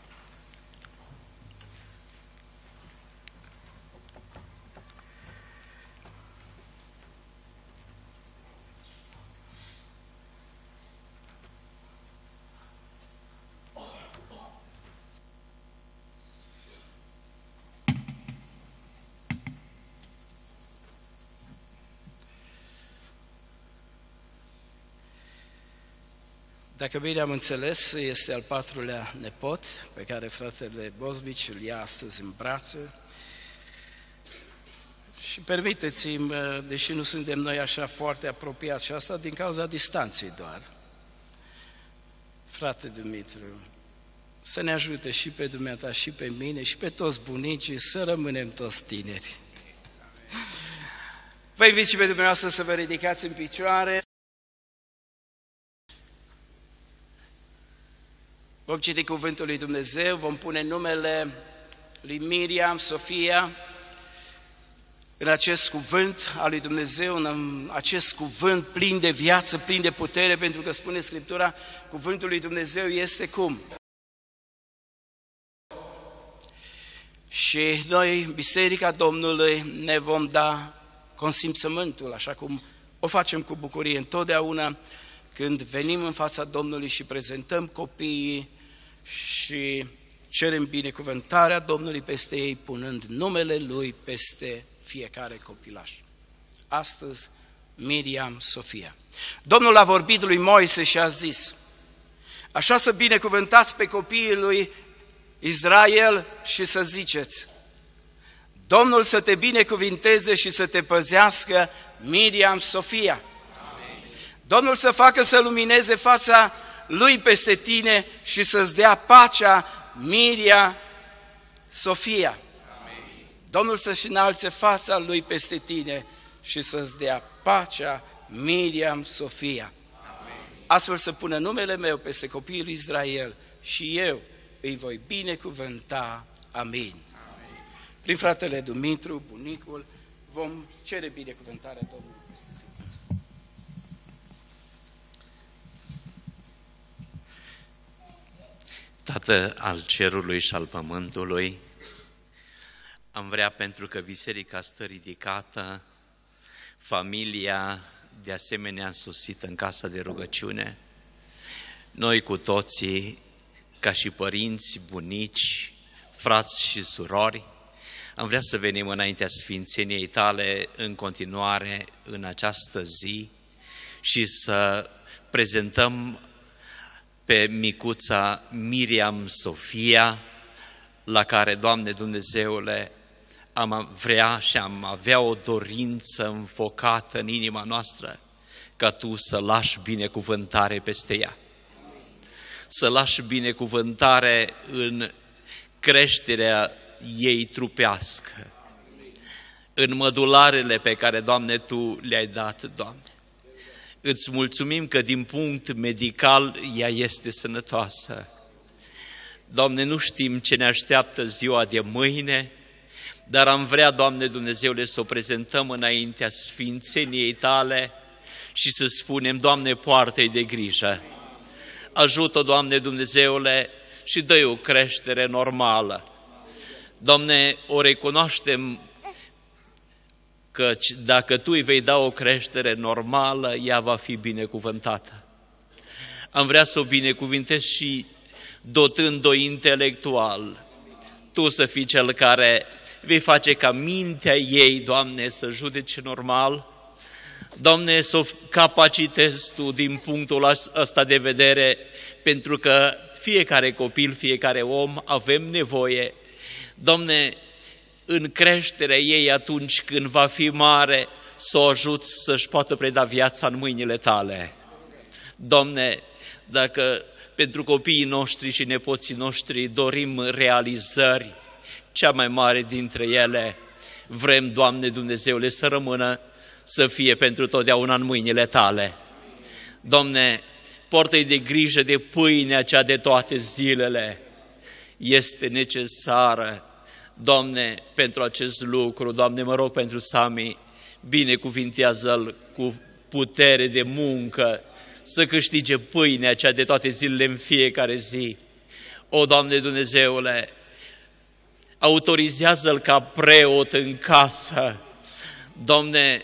Dacă bine am înțeles, este al 4-lea nepot pe care fratele Bosbici îl ia astăzi în brațe. Și permiteți-mi, deși nu suntem noi așa foarte apropiați și asta din cauza distanței doar, frate Dumitru, să ne ajute și pe dumneata și pe mine și pe toți bunicii să rămânem toți tineri. Vă invit și pe dumneavoastră să vă ridicați în picioare. Vom citi cuvântul lui Dumnezeu, vom pune numele lui Miriam, Sofia, în acest cuvânt al lui Dumnezeu, în acest cuvânt plin de viață, plin de putere, pentru că spune Scriptura, cuvântul lui Dumnezeu este cum? Și noi, Biserica Domnului, ne vom da consimțământul, așa cum o facem cu bucurie întotdeauna, când venim în fața Domnului și prezentăm copiii și cerem binecuvântarea Domnului peste ei, punând numele Lui peste fiecare copilaș. Astăzi, Miriam, Sofia. Domnul a vorbit lui Moise și a zis, așa să binecuvântați pe copiii lui Israel și să ziceți, Domnul să te binecuvinteze și să te păzească, Miriam, Sofia. Amin. Domnul să facă să lumineze fața Lui peste tine și să-ți dea pacea, Miriam, Sofia. Amin. Domnul să-și înalțe fața Lui peste tine și să-ți dea pacea, Miriam, Sofia. Amin. Astfel să pună numele meu peste copiii lui Israel și eu îi voi binecuvânta. Amin. Amin. Prin fratele Dumitru, bunicul, vom cere binecuvântarea Domnului peste ființă. Tată al cerului și al pământului, am vrea, pentru că biserica stă ridicată, familia de asemenea însusită în casa de rugăciune, noi cu toții, ca și părinți, bunici, frați și surori, am vrea să venim înaintea sfințeniei tale în continuare în această zi și să prezentăm pe micuța Miriam Sofia, la care, Doamne Dumnezeule, am vrea și am avea o dorință înfocată în inima noastră ca Tu să lași binecuvântare peste ea. să lași binecuvântare în creșterea ei trupească, în mădularele pe care, Doamne, Tu le-ai dat, Doamne. Îți mulțumim că din punct medical ea este sănătoasă. Doamne, nu știm ce ne așteaptă ziua de mâine, dar am vrea, Doamne Dumnezeule, să o prezentăm înaintea sfințeniei Tale și să spunem, Doamne, poartă-i de grijă. Ajută, Doamne Dumnezeule, și dă-i o creștere normală. Doamne, o recunoaștem că dacă Tu îi vei da o creștere normală, ea va fi binecuvântată. Am vrea să o binecuvintez și dotând-o intelectual. Tu să fii cel care vei face ca mintea ei, Doamne, să judece normal. Doamne, să o capacitezi Tu din punctul ăsta de vedere, pentru că fiecare copil, fiecare om avem nevoie, Doamne, în creșterea ei atunci când va fi mare, să o ajuți să-și poată preda viața în mâinile Tale. Doamne, dacă pentru copiii noștri și nepoții noștri dorim realizări, cea mai mare dintre ele, vrem, Doamne Dumnezeule, să rămână, să fie pentru totdeauna în mâinile Tale. Doamne, poartă-i de grijă de pâinea cea de toate zilele. Este necesară, Doamne, pentru acest lucru. Doamne, mă rog pentru Sami, binecuvintează-l cu putere de muncă, să câștige pâinea cea de toate zilele în fiecare zi. O, Doamne Dumnezeule, autorizează-l ca preot în casă. Doamne,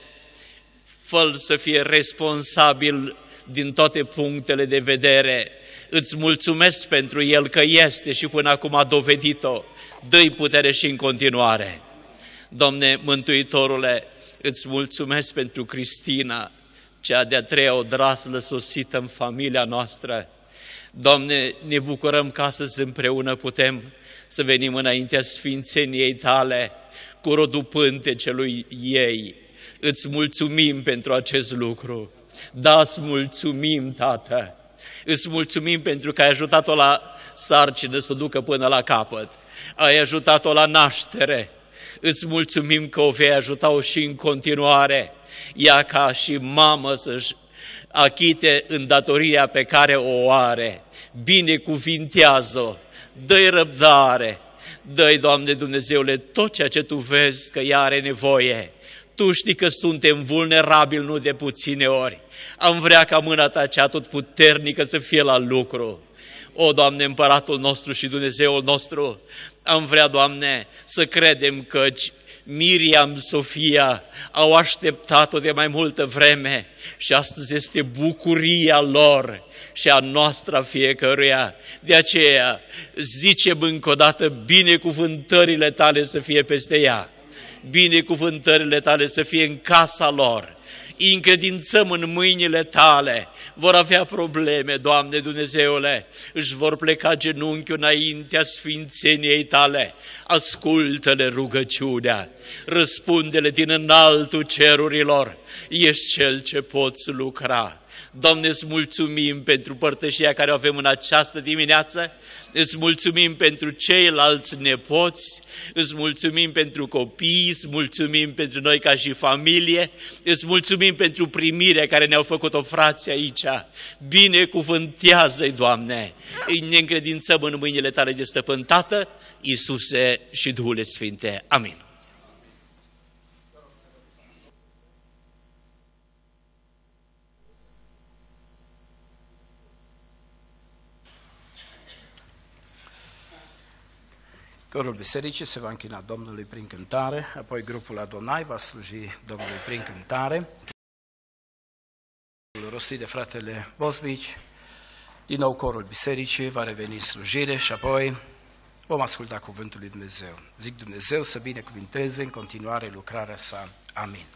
fă-l să fie responsabil din toate punctele de vedere. Îți mulțumesc pentru el că este și până acum a dovedit-o. Dă-i putere și în continuare. Doamne, Mântuitorule, îți mulțumesc pentru Cristina, cea de-a treia odraslă sosită în familia noastră. Doamne, ne bucurăm că astăzi împreună putem să venim înaintea sfințeniei Tale cu rodul pântecelui ei. Îți mulțumim pentru acest lucru. Da, îți mulțumim, Tată. Îți mulțumim pentru că ai ajutat-o la sarcină să o ducă până la capăt. Ai ajutat-o la naștere. Îți mulțumim că o vei ajuta-o și în continuare. Ea ca și mamă să-și achite îndatoria pe care o are. Binecuvintează-o, dă-i răbdare, dă-i, Doamne Dumnezeule, tot ceea ce Tu vezi că ea are nevoie. Tu știi că suntem vulnerabili nu de puține ori. Am vrea ca mâna Ta cea tot puternică să fie la lucru. O, Doamne, Împăratul nostru și Dumnezeul nostru, am vrea, Doamne, să credem că Miriam, Sofia au așteptat-o de mai multă vreme și astăzi este bucuria lor și a noastră fiecăruia. De aceea zicem încă o dată, binecuvântările Tale să fie peste ea, binecuvântările Tale să fie în casa lor. Încredințăm în mâinile Tale, vor avea probleme, Doamne Dumnezeule, își vor pleca genunchiul înaintea sfințeniei Tale, ascultă-le rugăciunea, răspunde-le din înaltul cerurilor, ești Cel ce poți lucra. Doamne, îți mulțumim pentru părtășia care o avem în această dimineață, îți mulțumim pentru ceilalți nepoți, îți mulțumim pentru copii, îți mulțumim pentru noi ca și familie, îți mulțumim pentru primirea care ne-au făcut-o frații aici. Binecuvântează-i, Doamne, ne încredințăm în mâinile Tale de Stăpân Tată, Iisuse și Duhul Sfinte. Amin. Corul bisericii se va închina Domnului prin cântare, apoi grupul Adonai va sluji Domnului prin cântare. Rostit de fratele Bosbici, din nou corul bisericii va reveni slujire și apoi vom asculta cuvântul lui Dumnezeu. Zic Dumnezeu să binecuvinteze în continuare lucrarea sa. Amin.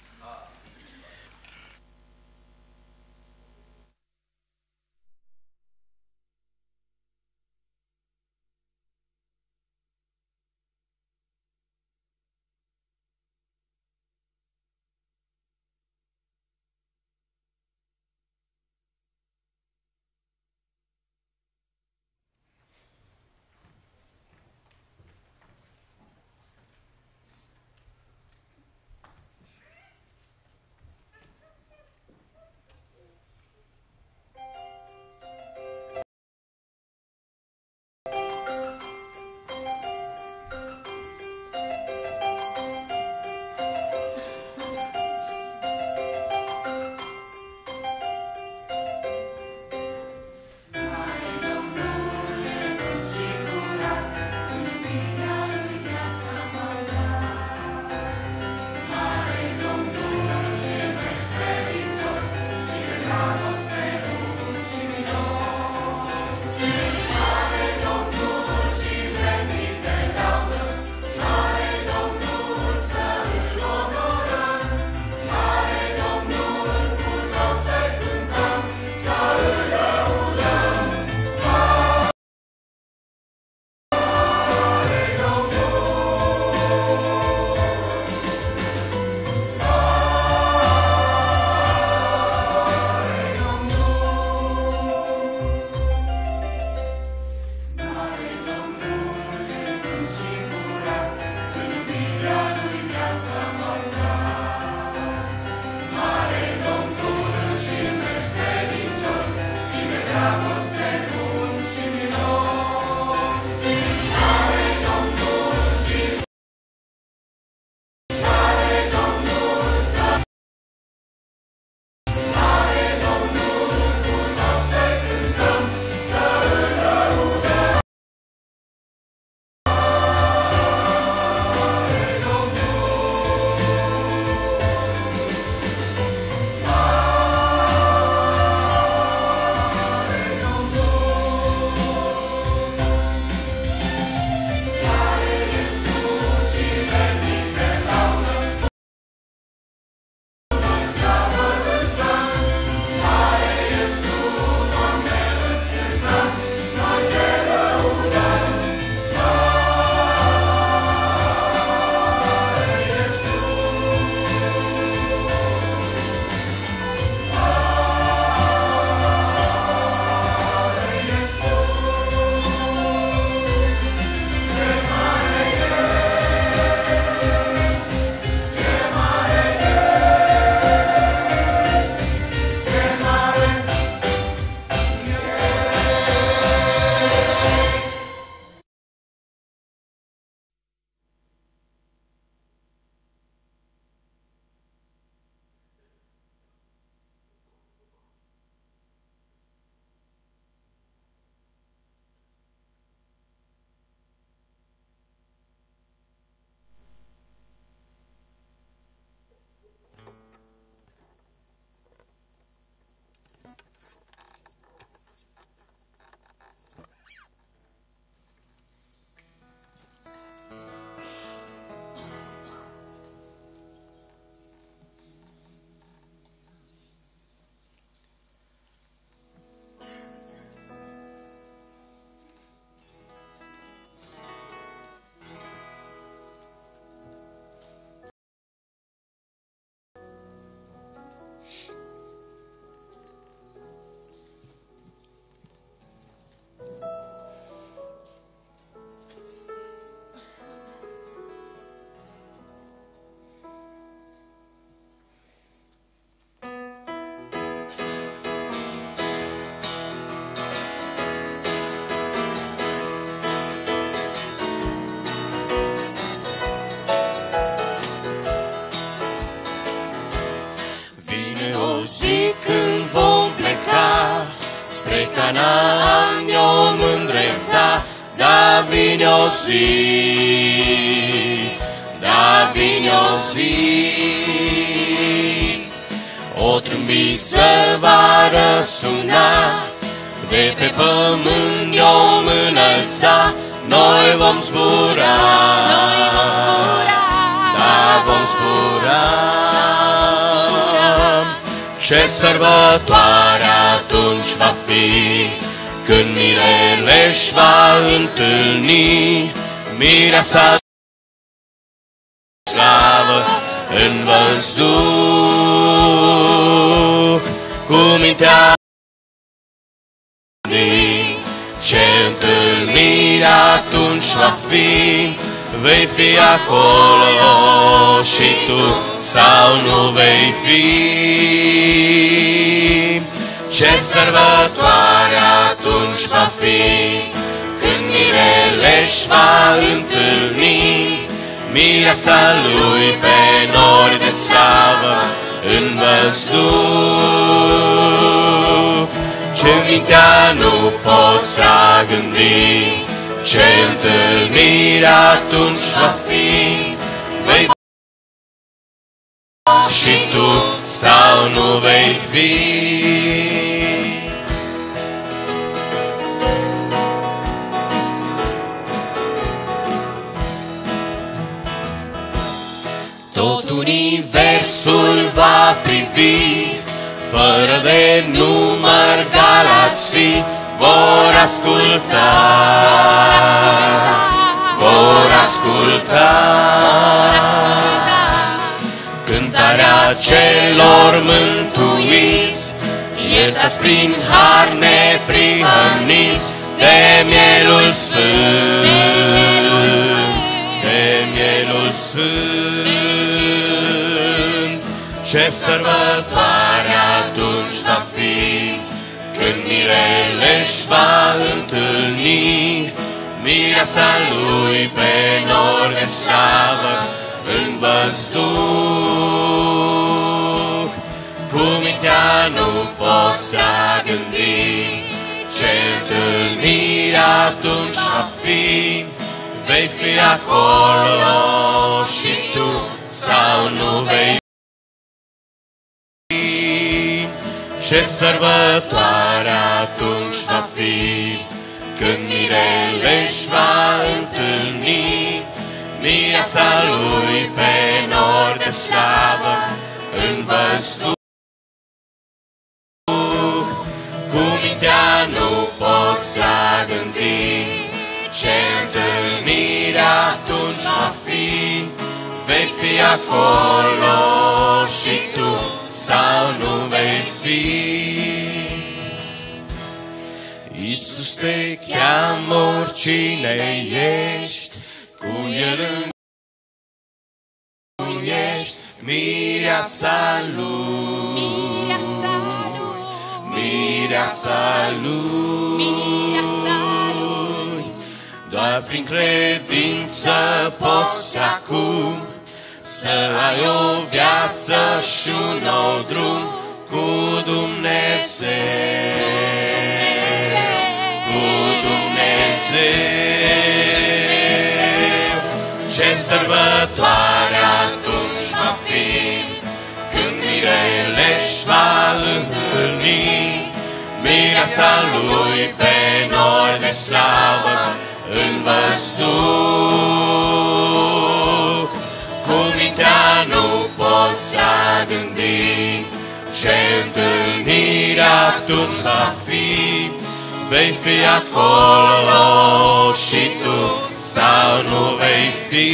zi când vom pleca, spre Canaan ne-om îndrepta. Da vine o zi, da vine o zi, o trâmbiță va răsuna, de pe pământ ne-om înălța. Noi vom zbura, da vom zbura. Ce sărbătoare atunci va fi, când mirele își va întâlni mireasa slavă în văzduh. Cu mintea ce întâlnire atunci va fi, vei fi acolo și tu sau nu vei fi. Ce sărbătoare atunci va fi, când mirele își va întâlni mireasa lui pe nori de slavă în văzduh. Ce mintea nu poți a gândi, ce întâlnire atunci va fi, vei și tu sau nu vei fi. Tot universul va privi, fără de număr galaxii vor asculta, vor asculta cântarea celor mântuiți, iertați prin har neprihăniți de mielul sfânt, de mielul sfânt. Ce sărbătoare atunci va fi, când mirele își va întâlni mireasa lui pe nori de slavă în văzduh. Cu mintea nu poți a gândi, ce întâlnire atunci va fi, vei fi acolo și tu sau nu vei. Ce sărbătoare atunci va fi, când mirele își va întâlni mireasa lui pe nori de slavă în văzduh. Cu mintea nu poți a gândi, ce întâlnire atunci va fi, vei fi acolo și tu sau nu vei fi. Iisus te cheamă oricine ești, cu El ești mireasa Lui, mireasa Lui. Doar prin credință poți acum să ai o viață și un nou drum cu Dumnezeu, cu Dumnezeu. Ce sărbătoare atunci va fi, când mirele își va întâlni mireasa lui pe nori de slavă în văzduh. Cu mintea nu poți a gândi, ce întâlnire atunci va fi, vei fi acolo și tu sau nu vei fi.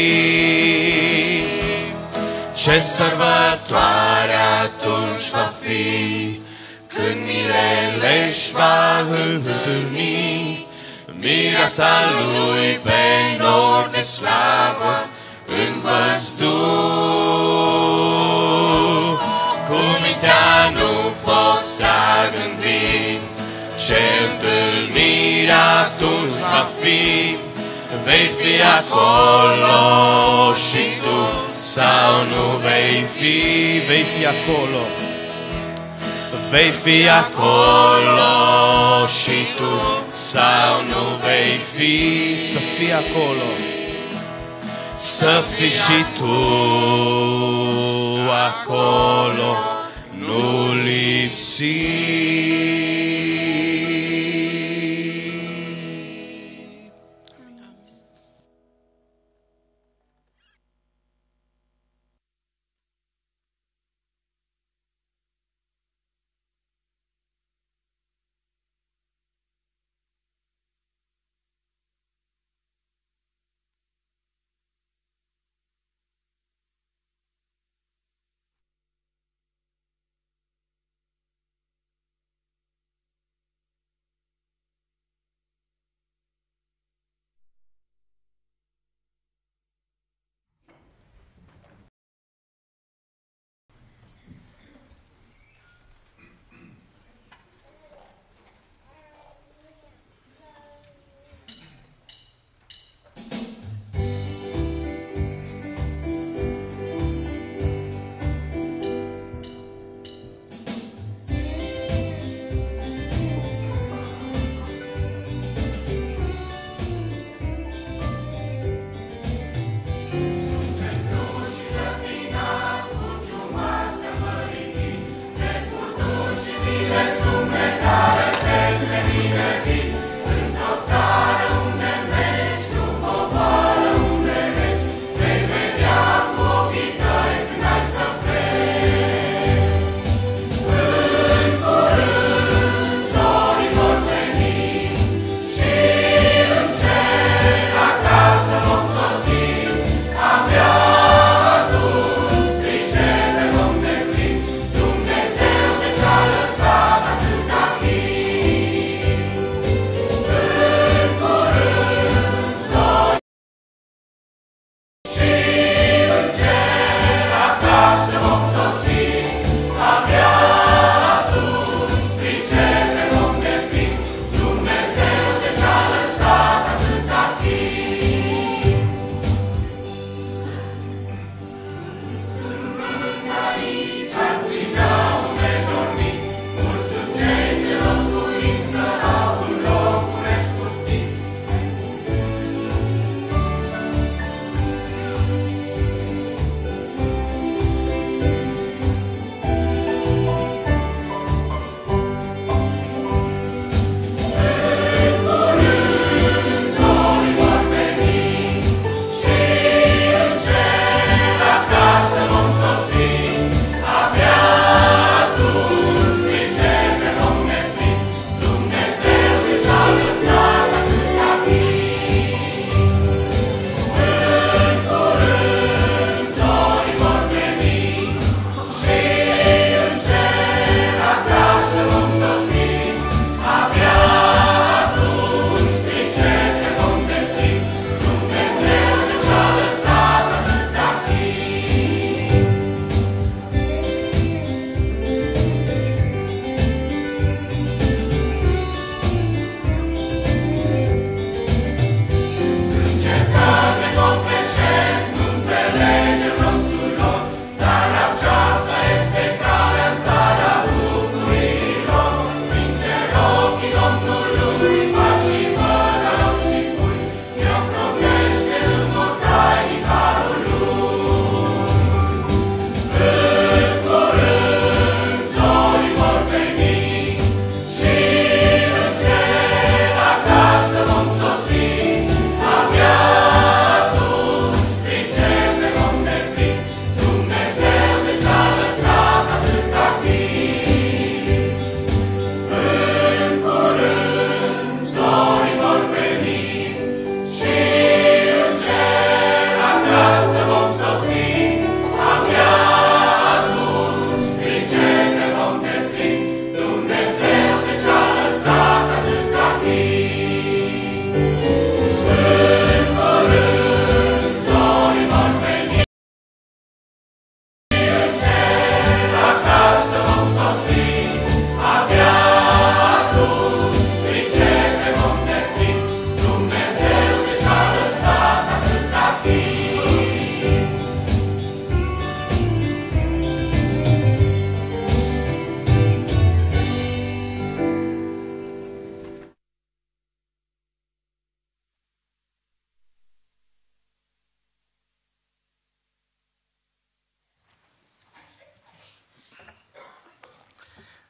Ce sărbătoare atunci va fi, când mirele își va întâlni mireasa lui pe nori de slavă în văzduh. Cu mintea nu poți a gândi, ce întâlnire atunci va fi, vei fi acolo și tu sau nu vei fi, Vei fi acolo Vei fi acolo și tu sau nu vei fi. Să fii acolo, să fii și tu acolo, nu lipsi.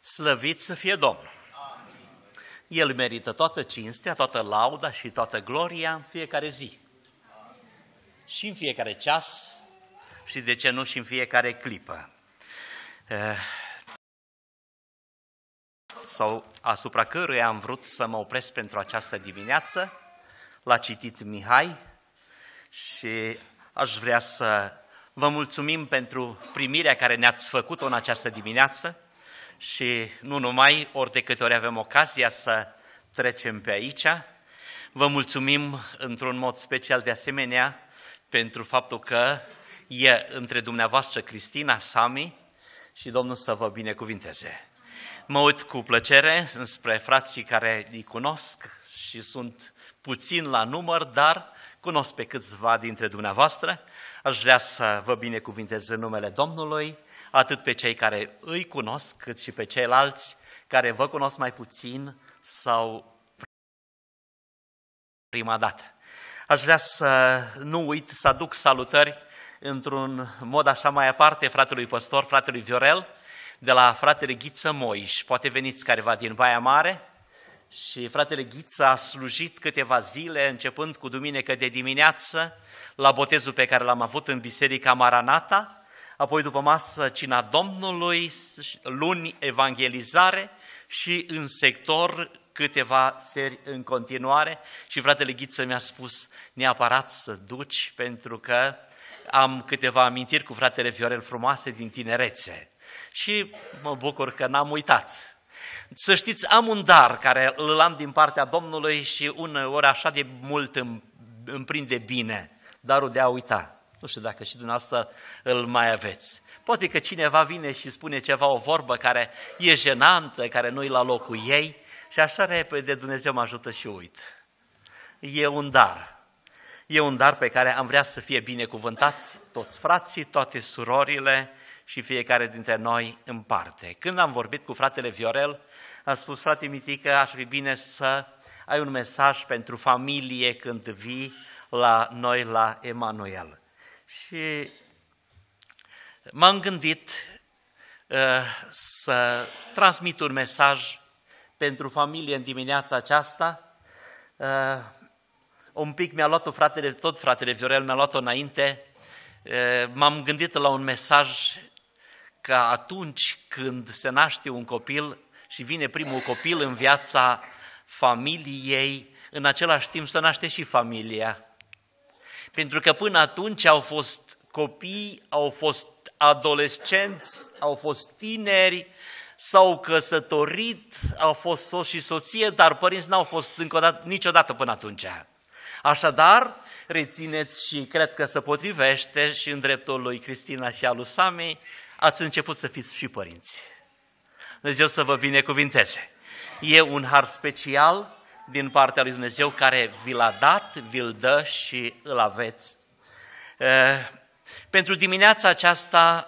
Slăvit să fie Domnul! El merită toată cinstea, toată lauda și toată gloria în fiecare zi. Și în fiecare ceas și de ce nu și în fiecare clipă. Sau asupra căruia am vrut să mă opresc pentru această dimineață, l-a citit Mihai și aș vrea să vă mulțumim pentru primirea care ne-ați făcut-o în această dimineață și nu numai, ori de câte ori avem ocazia să trecem pe aici. Vă mulțumim într-un mod special de asemenea pentru faptul că e între dumneavoastră Cristina, Sami și Domnul să vă binecuvinteze. Mă uit cu plăcere înspre frații care îi cunosc și sunt puțin la număr, dar cunosc pe câțiva dintre dumneavoastră. Aș vrea să vă binecuvintez în numele Domnului, atât pe cei care îi cunosc, cât și pe ceilalți care vă cunosc mai puțin sau prima dată. Aș vrea să nu uit să aduc salutări într-un mod așa mai aparte fratelui păstor, fratelui Viorel, de la fratele Ghiță Moiș. Poate veniți careva din Baia Mare și fratele Ghiță a slujit câteva zile, începând cu duminică de dimineață, la botezul pe care l-am avut în Biserica Maranata, apoi după masă cina Domnului, luni evangelizare și în sector câteva seri în continuare și fratele Ghiță mi-a spus neapărat să duci pentru că am câteva amintiri cu fratele Viorel frumoase din tinerețe și mă bucur că n-am uitat. Să știți, am un dar care îl am din partea Domnului și uneori așa de mult îmi prinde bine, darul de a uita. Nu știu dacă și dumneavoastră îl mai aveți. Poate că cineva vine și spune ceva, o vorbă care e jenantă, care nu-i la locul ei și așa repede Dumnezeu mă ajută și uit. E un dar. E un dar pe care am vrea să fie binecuvântați toți frații, toate surorile și fiecare dintre noi în parte. Când am vorbit cu fratele Viorel, a spus, frate Mitică, aș fi bine să ai un mesaj pentru familie când vii la noi la Emanuel. Și m-am gândit să transmit un mesaj pentru familie în dimineața aceasta. Un pic mi-a luat-o fratele Viorel, mi-a luat-o înainte. M-am gândit la un mesaj că atunci când se naște un copil și vine primul copil în viața familiei, în același timp se naște și familia. Pentru că până atunci au fost copii, au fost adolescenți, au fost tineri, s-au căsătorit, au fost soț și soție, dar părinți n-au fost niciodată până atunci. Așadar, rețineți și cred că se potrivește și în dreptul lui Cristina și al lui Sami, ați început să fiți și părinți. Dumnezeu să vă binecuvinteze. E un har special din partea lui Dumnezeu care vi l-a dat, vi-l dă și îl aveți. Pentru dimineața aceasta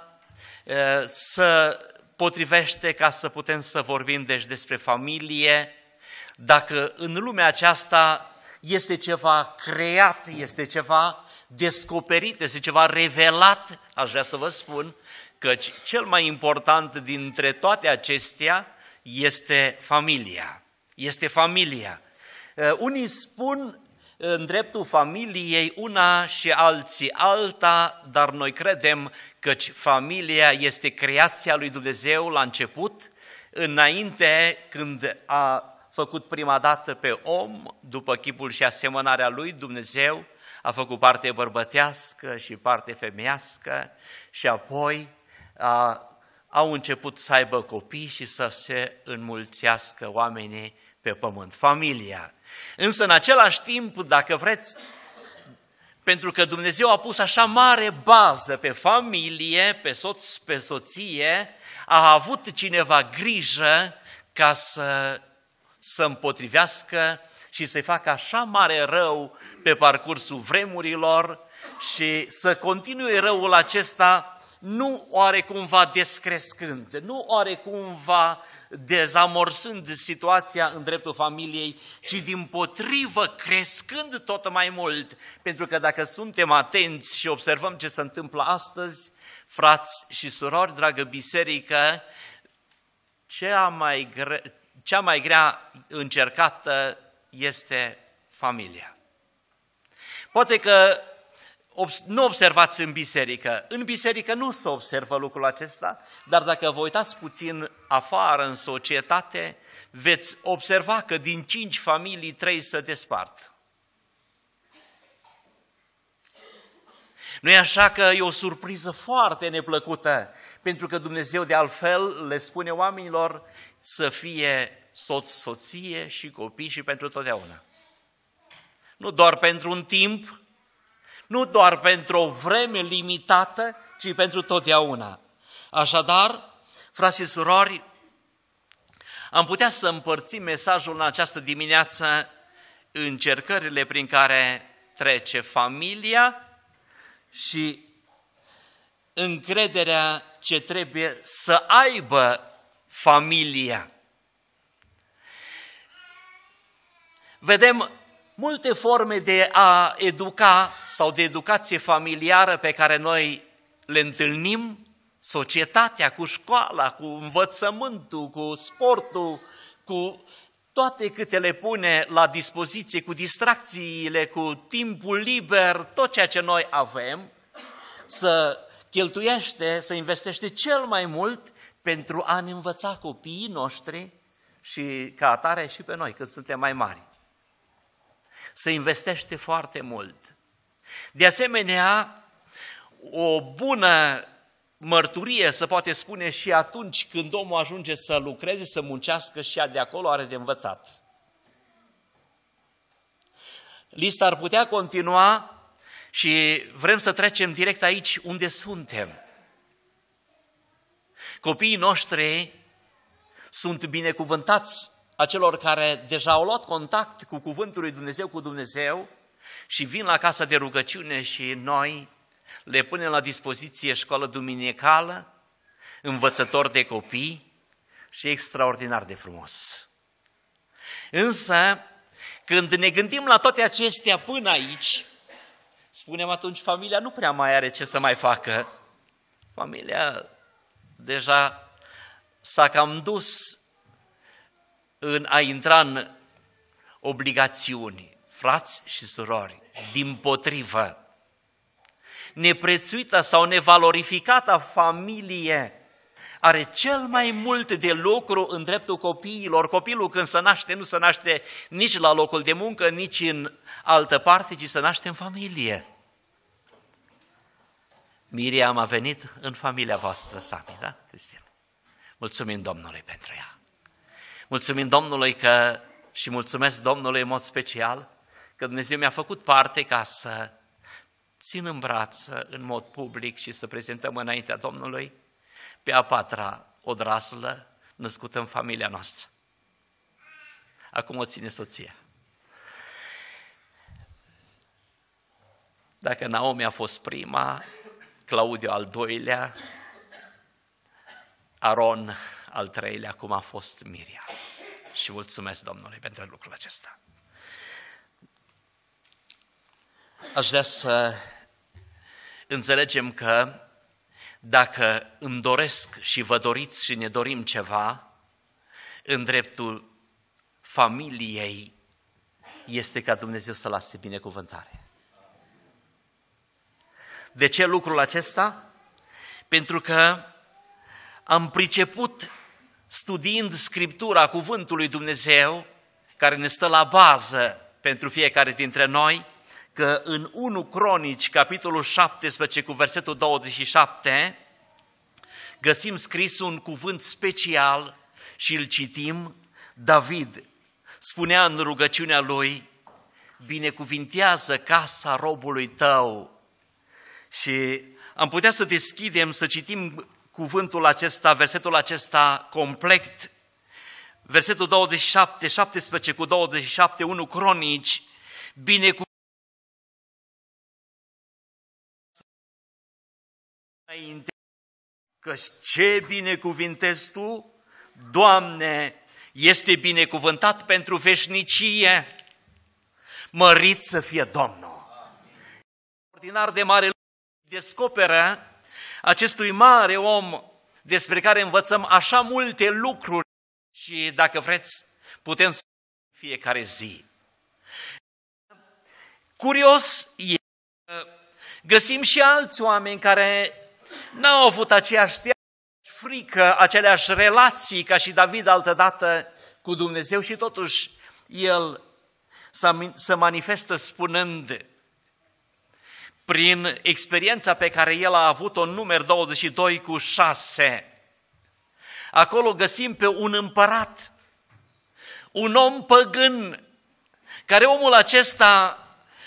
să potrivește ca să putem să vorbim deci despre familie, dacă în lumea aceasta este ceva creat, este ceva descoperit, este ceva revelat, aș vrea să vă spun că cel mai important dintre toate acestea este familia. Este familia. Unii spun în dreptul familiei una și alții alta, dar noi credem că familia este creația lui Dumnezeu la început, înainte când a făcut prima dată pe om, după chipul și asemănarea lui, Dumnezeu a făcut parte bărbătească și parte femeiască și apoi au început să aibă copii și să se înmulțească oamenii pe pământ, familia. Însă în același timp, dacă vreți, pentru că Dumnezeu a pus așa mare bază pe familie, pe soț, pe soție, a avut cineva grijă ca să împotrivească și să-i facă așa mare rău pe parcursul vremurilor și să continue răul acesta nu oarecumva descrescând, nu oarecumva dezamorsând situația în dreptul familiei, ci dimpotrivă crescând tot mai mult. Pentru că dacă suntem atenți și observăm ce se întâmplă astăzi, frați și surori, dragă biserică, cea mai grea încercată este familia. Poate că nu observați în biserică. În biserică nu se observă lucrul acesta, dar dacă vă uitați puțin afară în societate, veți observa că din 5 familii 3 se despart. Nu e așa că e o surpriză foarte neplăcută, pentru că Dumnezeu de altfel le spune oamenilor să fie soț, soție și copii și pentru totdeauna. Nu doar pentru un timp, nu doar pentru o vreme limitată, ci pentru totdeauna. Așadar, frați și surori, am putea să împărțim mesajul în această dimineață încercările prin care trece familia și încrederea ce trebuie să aibă familia. Vedem multe forme de a educa sau de educație familiară pe care noi le întâlnim, societatea, cu școala, cu învățământul, cu sportul, cu toate câte le pune la dispoziție, cu distracțiile, cu timpul liber, tot ceea ce noi avem, să cheltuiește, să investește cel mai mult pentru a ne învăța copiii noștri și ca atare și pe noi, când suntem mai mari. Se investește foarte mult. De asemenea, o bună mărturie se poate spune și atunci când omul ajunge să lucreze, să muncească și de acolo are de învățat. Lista ar putea continua și vrem să trecem direct aici unde suntem. Copiii noștri sunt binecuvântați, acelor care deja au luat contact cu Cuvântul lui Dumnezeu, cu Dumnezeu și vin la casa de rugăciune și noi le punem la dispoziție școală duminicală, învățători de copii și extraordinar de frumos. Însă, când ne gândim la toate acestea până aici, spunem atunci, familia nu prea mai are ce să mai facă. Familia deja s-a cam dus în a intra în obligațiuni. Frați și surori, dimpotrivă, neprețuită sau nevalorificată familie are cel mai mult de lucru în dreptul copiilor. Copilul când se naște, nu se naște nici la locul de muncă, nici în altă parte, ci se naște în familie. Miriam a venit în familia voastră, Sami, da, Cristian? Mulțumim Domnului pentru ea. Mulțumim Domnului și mulțumesc Domnului în mod special că Dumnezeu mi-a făcut parte ca să țin în brață în mod public și să prezentăm înaintea Domnului pe a 4-a odraslă născută în familia noastră. Acum o ține soția. Dacă Naomi a fost prima, Claudiu al 2-lea, Aron al 3-lea, acum a fost Miriam. Și mulțumesc Domnului pentru lucrul acesta. Aș vrea să înțelegem că dacă îmi doresc și vă doriți și ne dorim ceva, în dreptul familiei este ca Dumnezeu să lase binecuvântare. De ce lucrul acesta? Pentru că am priceput, studiind Scriptura, Cuvântul lui Dumnezeu, care ne stă la bază pentru fiecare dintre noi, că în 1 Cronici, capitolul 17, cu versetul 27, găsim scris un cuvânt special și îl citim. David spunea în rugăciunea lui: binecuvintează casa robului tău. Și am putea să deschidem, să citim cuvântul acesta, versetul acesta complet, versetul 27, 17 cu 27, 1 Cronici, că ce binecuvintezi Tu, Doamne, este binecuvântat pentru veșnicie, mărit să fie Domnul. Ordinar de mare descoperă acestui mare om despre care învățăm așa multe lucruri și, dacă vreți, putem să fiecare zi. Curios e că găsim și alți oameni care n-au avut aceeași frică, aceleași relații ca și David altădată cu Dumnezeu și totuși el se manifestă spunând prin experiența pe care el a avut-o în Numeri 22:6. Acolo găsim pe un împărat, un om păgân, care omul acesta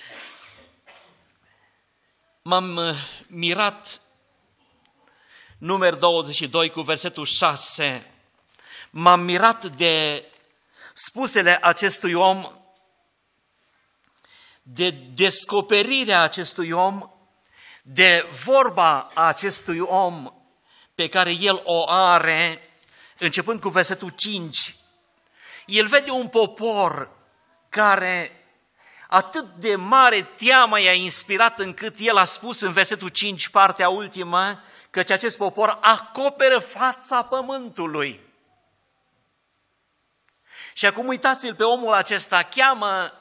m-am mirat, Numeri 22:6, m-am mirat de spusele acestui om, de descoperirea acestui om, de vorba acestui om pe care el o are, începând cu versetul 5. El vede un popor care atât de mare teamă i-a inspirat încât el a spus în versetul 5, partea ultimă, căci acest popor acoperă fața pământului. Și acum uitați-l pe omul acesta, cheamă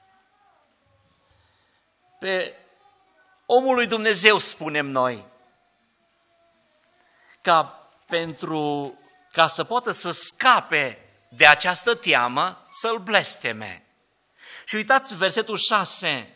pe omul lui Dumnezeu, spunem noi, ca să poată să scape de această teamă, să-l blesteme. Și uitați versetul 6,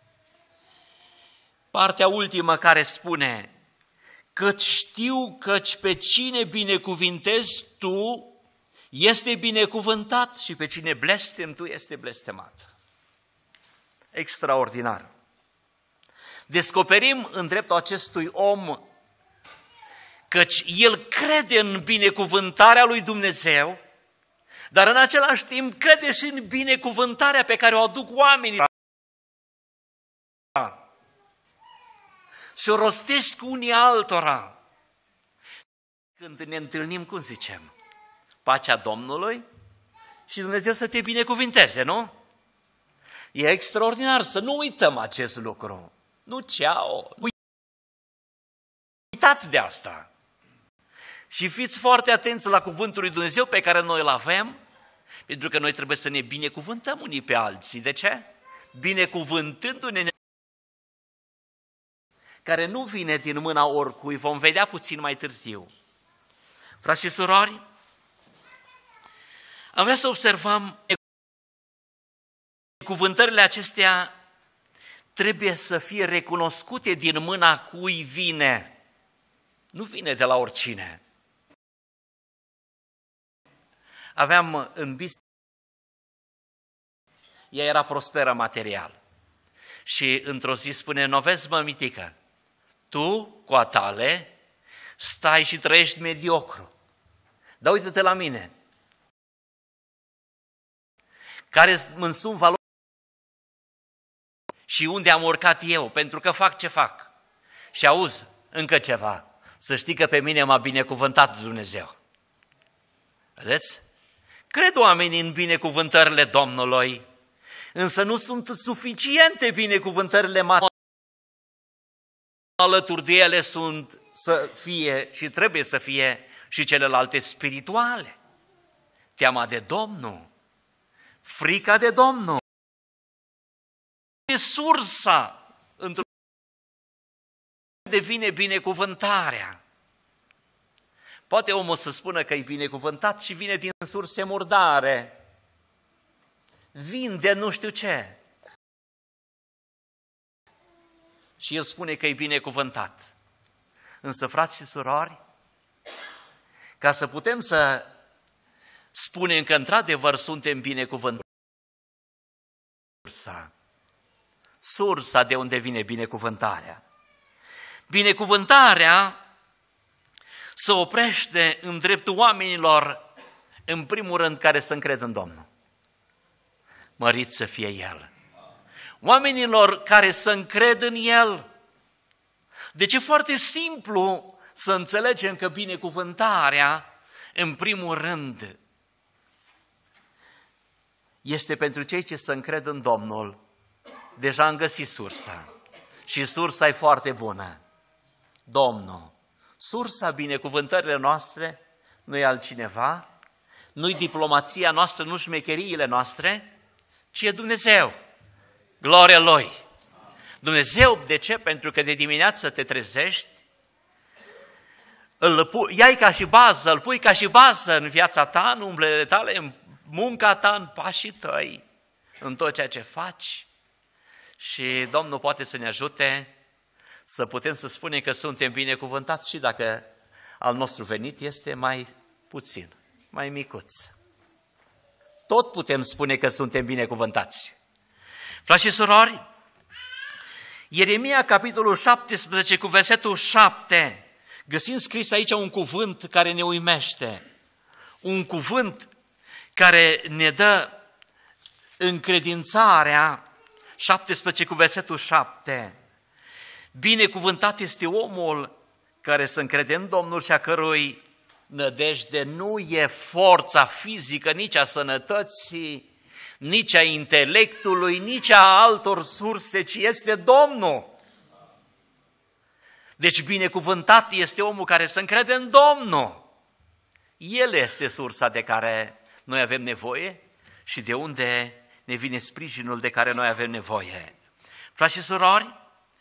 partea ultimă care spune, căci știu căci pe cine binecuvintezi tu este binecuvântat și pe cine blestem tu este blestemat. Extraordinar. Descoperim în dreptul acestui om căci el crede în binecuvântarea lui Dumnezeu, dar în același timp crede și în binecuvântarea pe care o aduc oamenii și o rostesc unii altora. Când ne întâlnim, cum zicem? Pacea Domnului și Dumnezeu să te binecuvinteze, nu? E extraordinar să nu uităm acest lucru. Nu ceau. Uitați de asta. Și fiți foarte atenți la cuvântul lui Dumnezeu pe care noi îl avem, pentru că noi trebuie să ne binecuvântăm unii pe alții. De ce? Binecuvântându-ne, care nu vine din mâna oricui, vom vedea puțin mai târziu. Frați și surori, am vrea să observăm cuvântările acestea trebuie să fie recunoscute din mâna cui vine. Nu vine de la oricine. Aveam în biserică, ea era prosperă material. Și într-o zi spune, n-o vezi, mămitică, tu cu a tale stai și trăiești mediocru. Dar uite-te la mine, care îmi sunt valori și unde am urcat eu, pentru că fac ce fac. Și auzi, încă ceva, să știi că pe mine m-a binecuvântat Dumnezeu. Vedeți? Cred oamenii în binecuvântările Domnului, însă nu sunt suficiente binecuvântările materiale. Alături de ele sunt să fie și trebuie să fie și celelalte spirituale. Teama de Domnul, frica de Domnul, sursa într-o devine binecuvântarea. Poate omul să spună că e binecuvântat și vine din surse murdare. Vin de nu știu ce. Și el spune că e binecuvântat. Însă, frați și surori, ca să putem să spunem că într-adevăr suntem binecuvântați, sursa de unde vine binecuvântarea. Binecuvântarea se oprește în dreptul oamenilor, în primul rând, care se încred în Domnul. Mărit să fie El. Oamenilor care se încred în El. Deci e foarte simplu să înțelegem că binecuvântarea, în primul rând, este pentru cei ce se încred în Domnul. Deja am găsit sursa. Și sursa e foarte bună. Domnul. Sursa binecuvântărilor noastre nu e altcineva, nu-i diplomația noastră, nu șmecheriile noastre, ci e Dumnezeu. Gloria Lui! Dumnezeu, de ce? Pentru că de dimineață te trezești, îl iai ca și bază, îl pui ca și bază în viața ta, în umblele tale, în munca ta, în pașii tăi, în tot ceea ce faci. Și Domnul poate să ne ajute să putem să spunem că suntem binecuvântați și dacă al nostru venit este mai puțin, mai micuț. Tot putem spune că suntem binecuvântați. Frați și surori, Ieremia, capitolul 17, cu versetul 7, găsim scris aici un cuvânt care ne uimește, un cuvânt care ne dă încredințarea, 17 cu versetul 7. Binecuvântat este omul care se încrede în Domnul și a cărui nădejde nu e forța fizică, nici a sănătății, nici a intelectului, nici a altor surse, ci este Domnul. Deci binecuvântat este omul care se încrede în Domnul. El este sursa de care noi avem nevoie și de unde ne vine sprijinul de care noi avem nevoie. Frați și surori,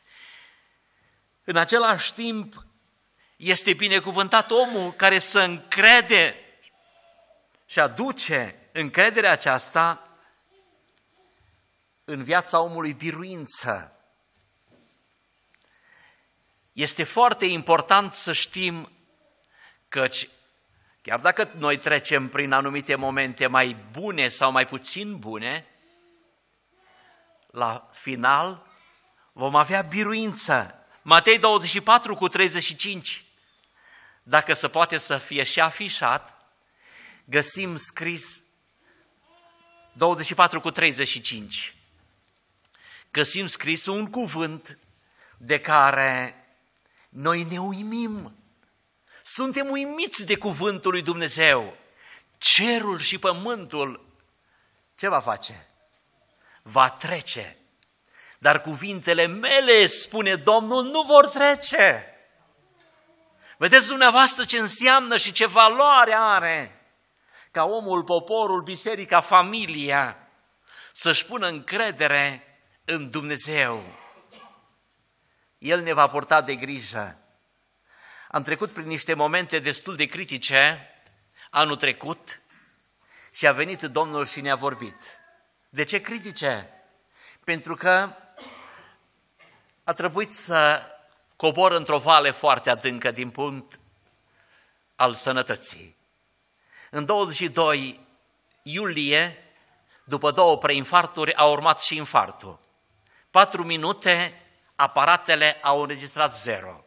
în același timp este binecuvântat omul care se încrede și aduce încrederea aceasta în viața omului biruință. Este foarte important să știm căci chiar dacă noi trecem prin anumite momente mai bune sau mai puțin bune, la final vom avea biruință. Matei 24 cu 35, dacă se poate să fie și afișat, găsim scris 24 cu 35. Găsim scris un cuvânt de care noi ne uimim. Suntem uimiți de cuvântul lui Dumnezeu. Cerul și pământul ce va face? Va trece. Dar cuvintele mele, spune Domnul, nu vor trece. Vedeți dumneavoastră ce înseamnă și ce valoare are ca omul, poporul, biserica, familia să-și pună încredere în Dumnezeu. El ne va purta de grijă. Am trecut prin niște momente destul de critice anul trecut și a venit Domnul și ne-a vorbit. De ce critice? Pentru că a trebuit să cobor într-o vale foarte adâncă din punct al sănătății. În 22 iulie, după 2 preinfarcturi, a urmat și infarctul. 4 minute, aparatele au înregistrat 0.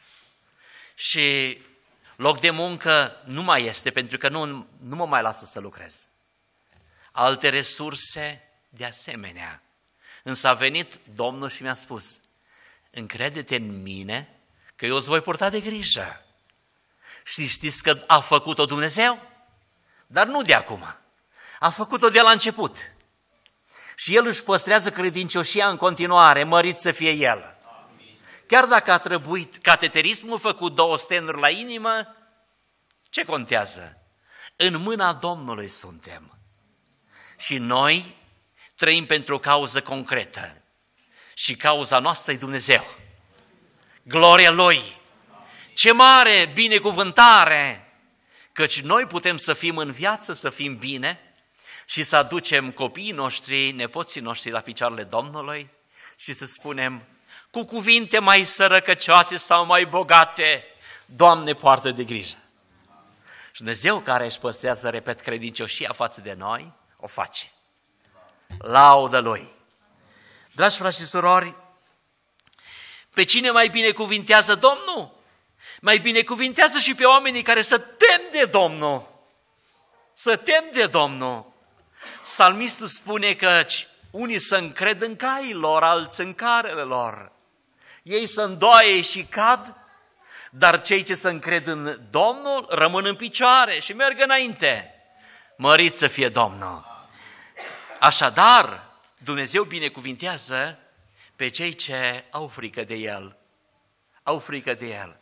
Și loc de muncă nu mai este, pentru că nu mă mai lasă să lucrez. Alte resurse de asemenea. Însă a venit Domnul și mi-a spus, încrede-te în mine că eu îți voi purta de grijă. Și știți că a făcut-o Dumnezeu? Dar nu de acum. A făcut-o de la început. Și El își păstrează credincioșia în continuare, mărit să fie El. Chiar dacă a trebuit cateterismul făcut 2 stenuri la inimă, ce contează? În mâna Domnului suntem. Și noi trăim pentru o cauză concretă. Și cauza noastră e Dumnezeu. Gloria Lui! Ce mare binecuvântare! Căci noi putem să fim în viață, să fim bine și să aducem copiii noștri, nepoții noștri la picioarele Domnului și să spunem cu cuvinte mai sărăcăcioase sau mai bogate, Doamne, poartă de grijă. Și Dumnezeu care își păstrează, repet, credincioșia față de noi, o face. Laudă Lui! Dragi frați și surori, pe cine mai binecuvintează Domnul? Mai binecuvintează și pe oamenii care se tem de Domnul. Să tem de Domnul. Psalmistul spune că unii se încred în caii lor, alții în carele lor. Ei se îndoaie și cad, dar cei ce se încred în Domnul rămân în picioare și merg înainte. Mărit să fie Domnul! Așadar, Dumnezeu binecuvintează pe cei ce au frică de El. Au frică de El.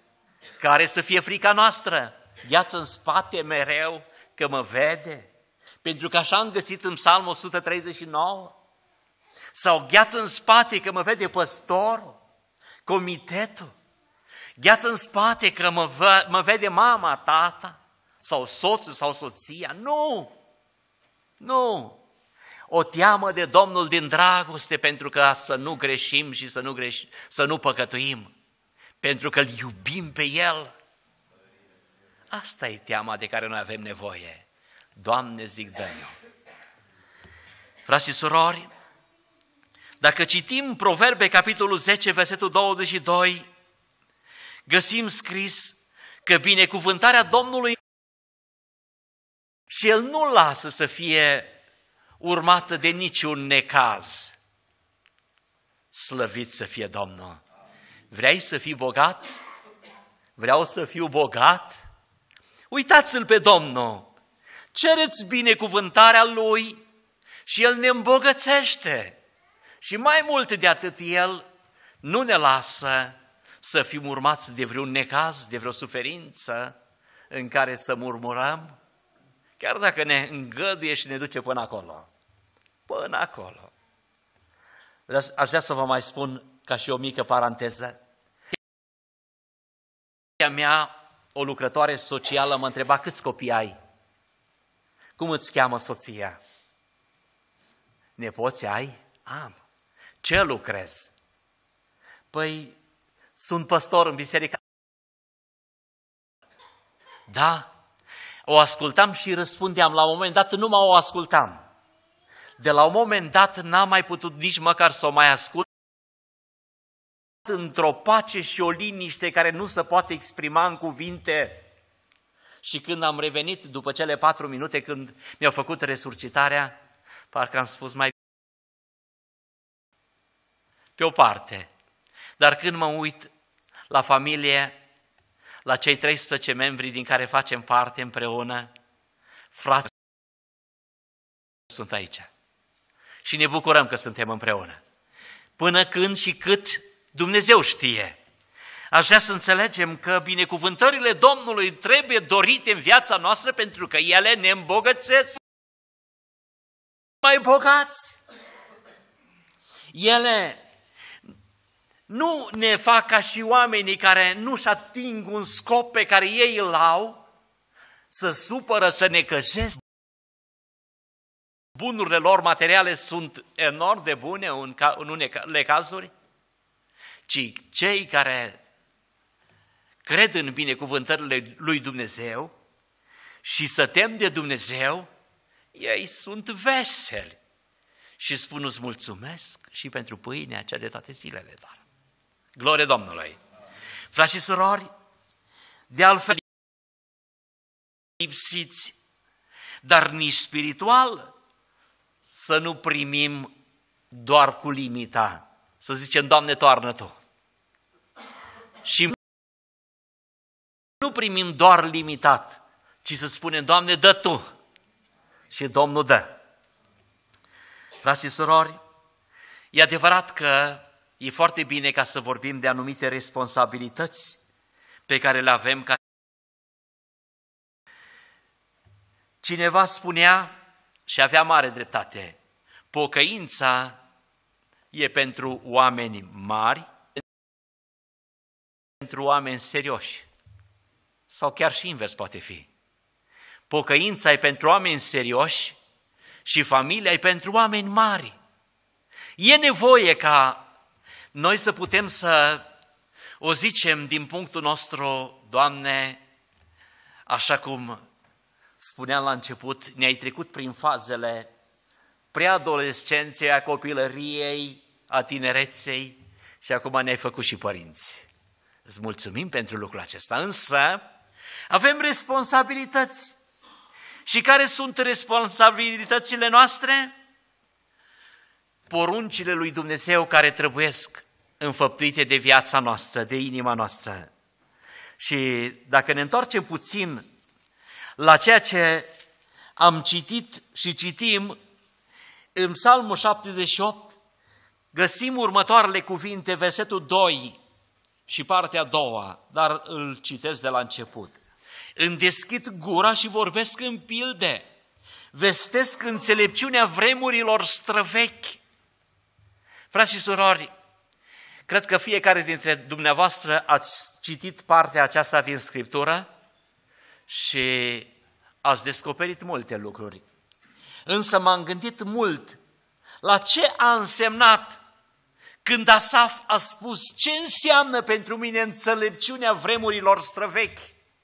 Care să fie frica noastră? Gheață în spate mereu că mă vede? Pentru că așa am găsit în Psalmul 139. Sau gheață în spate că mă vede păstorul, comitetul. Gheață în spate că mă vede mama, tata, sau soțul sau soția. Nu! Nu! O teamă de Domnul din dragoste pentru că să nu greșim și să nu păcătuim. Pentru că îl iubim pe El. Asta e teama de care noi avem nevoie. Doamne, zic, dă-ne-o. Frați și surori, dacă citim Proverbe, capitolul 10, versetul 22, găsim scris că binecuvântarea Domnului și El nu lasă să fie urmată de niciun necaz. Slăvit să fie Domnul! Vrei să fii bogat? Vreau să fiu bogat? Uitați-L pe Domnul! Cereți binecuvântarea Lui și El ne îmbogățește. Și mai mult de atât, El nu ne lasă să fim urmați de vreun necaz, de vreo suferință în care să murmurăm, chiar dacă ne îngăduie și ne duce până acolo. Până acolo. Aș vrea să vă mai spun, ca și o mică paranteză. Mea, o lucrătoare socială, mă întreba: câți copii ai? Cum îți cheamă soția? Nepoți ai? Am. Ce lucrezi? Păi, sunt păstor în biserică. Da. O ascultam și răspundeam. La un moment dat nu o ascultam. De la un moment dat n-am mai putut nici măcar să o mai ascult. Într-o pace și o liniște care nu se poate exprima în cuvinte. Și când am revenit după cele 4 minute, când mi-au făcut resuscitarea, parcă am spus mai pe o parte. Dar când mă uit la familie, la cei 13 membri din care facem parte împreună, frați, sunt aici. Și ne bucurăm că suntem împreună. Până când și cât Dumnezeu știe. Aș vrea să înțelegem că binecuvântările Domnului trebuie dorite în viața noastră pentru că ele ne îmbogățesc. Mai bogați. Ele nu ne fac ca și oamenii care nu-și ating un scop pe care ei îl au, să supără, să necăjesc. Bunurile lor materiale sunt enorm de bune în unele cazuri, ci cei care cred în binecuvântările lui Dumnezeu și se tem de Dumnezeu, ei sunt veseli și spun: îți mulțumesc și pentru pâinea cea de toate zilele, doar. Glorie Domnului! Frați și surori, de altfel lipsiți, dar nici spiritual, să nu primim doar cu limita. Să zicem: Doamne, toarnă Tu. Și nu primim doar limitat, ci să spunem: Doamne, dă Tu. Și Domnul dă. Frați și surori, e adevărat că e foarte bine ca să vorbim de anumite responsabilități pe care le avem. Cineva spunea și avea mare dreptate: pocăința e pentru oameni mari, pentru oameni serioși. Sau chiar și invers poate fi. Pocăința e pentru oameni serioși și familia e pentru oameni mari. E nevoie ca noi să putem să o zicem din punctul nostru: Doamne, așa cum spuneam la început, ne-ai trecut prin fazele preadolescenței, a copilăriei, a tinereței și acum ne-ai făcut și părinți. Îți mulțumim pentru lucrul acesta, însă avem responsabilități. Și care sunt responsabilitățile noastre? Poruncile lui Dumnezeu care trebuiesc înfăptuite de viața noastră, de inima noastră. Și dacă ne întoarcem puțin la ceea ce am citit și citim în Psalmul 78, găsim următoarele cuvinte, versetul 2. și partea a doua, dar îl citesc de la început. Îmi deschid gura și vorbesc în pilde, vestesc înțelepciunea vremurilor străvechi. Frați și surori, cred că fiecare dintre dumneavoastră ați citit partea aceasta din Scriptură și ați descoperit multe lucruri. Însă m-am gândit mult la ce a însemnat când Asaf a spus ce înseamnă pentru mine înțelepciunea vremurilor străvechi.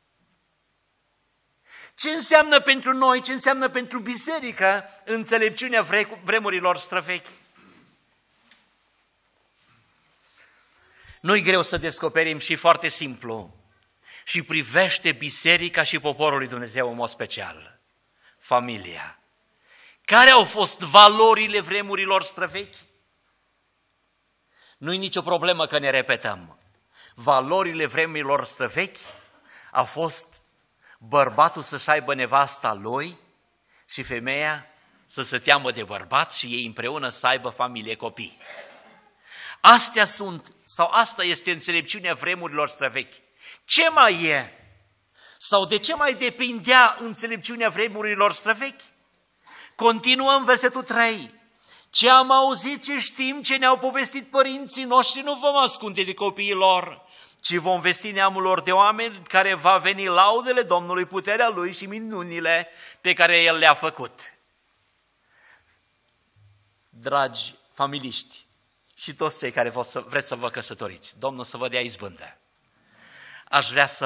Ce înseamnă pentru noi, ce înseamnă pentru biserică înțelepciunea vremurilor străvechi. Nu-i greu să descoperim și foarte simplu. Și privește biserica și poporul lui Dumnezeu în mod special. Familia. Care au fost valorile vremurilor străvechi? Nu-i nicio problemă că ne repetăm. Valorile vremurilor străvechi a fost bărbatul să-și aibă nevasta lui și femeia să se teamă de bărbat și ei împreună să aibă familie, copii. Astea sunt, sau asta este înțelepciunea vremurilor străvechi. Ce mai e? Sau de ce mai depindea înțelepciunea vremurilor străvechi? Continuăm versetul 3. Ce am auzit, ce știm, ce ne-au povestit părinții noștri, nu vom ascunde de copiii lor, ci vom vesti neamul lor de oameni care va veni laudele Domnului, puterea Lui și minunile pe care El le-a făcut. Dragi familiști și toți cei care vreți să vă căsătoriți, Domnul să vă dea izbândă. Aș vrea să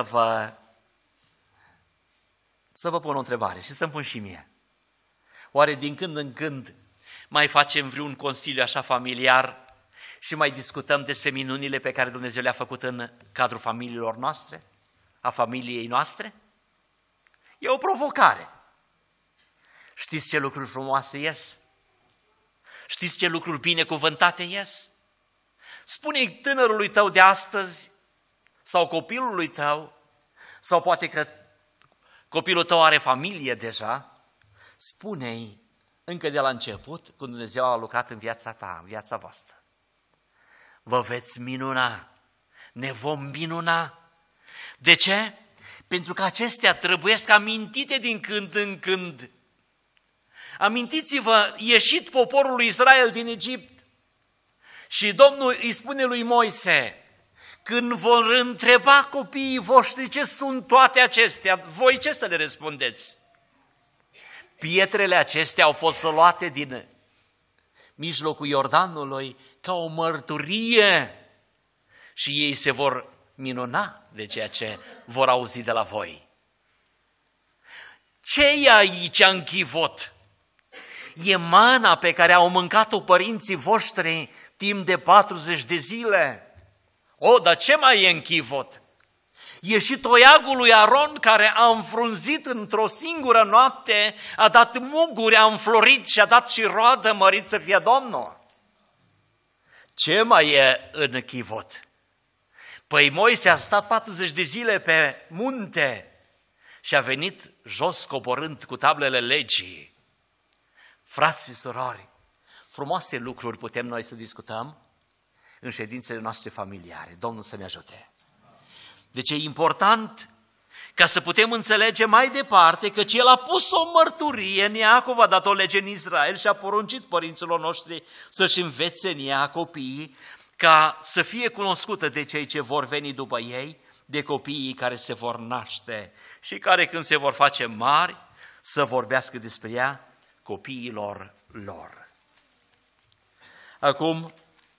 vă pun o întrebare și să-mi pun și mie. Oare din când în când mai facem vreun consiliu așa familiar și mai discutăm despre minunile pe care Dumnezeu le-a făcut în cadrul familiilor noastre, a familiei noastre? E o provocare. Știți ce lucruri frumoase ies? Știți ce lucruri binecuvântate ies? Spune-i tânărului tău de astăzi sau copilului tău, sau poate că copilul tău are familie deja, spune-i încă de la început cum Dumnezeu a lucrat în viața ta, în viața voastră. Vă veți minuna, ne vom minuna. De ce? Pentru că acestea trebuiesc amintite din când în când. Amintiți-vă, ieșit poporul lui Israel din Egipt și Domnul îi spune lui Moise, când vor întreba copiii voștri ce sunt toate acestea, voi ce să le răspundeți? Pietrele acestea au fost luate din mijlocul Iordanului ca o mărturie și ei se vor minuna de ceea ce vor auzi de la voi. Ce e aici în chivot? E mana pe care au mâncat-o părinții voștri timp de 40 de zile. O, dar ce mai e în chivot? E și toiagul lui Aron care a înfrunzit într-o singură noapte, a dat muguri, a înflorit și a dat și roadă, mărit să fie Domnul. Ce mai e în chivot? Păi Moise a stat 40 de zile pe munte și a venit jos coborând cu tablele legii. Frați și surori, frumoase lucruri putem noi să discutăm în ședințele noastre familiare. Domnul să ne ajute. Deci e important ca să putem înțelege mai departe că El a pus o mărturie în Iacov, a dat o lege în Israel și a poruncit părinților noștri să-și învețe în ea copiii ca să fie cunoscută de cei ce vor veni după ei, de copiii care se vor naște și care când se vor face mari să vorbească despre ea copiilor lor. Acum,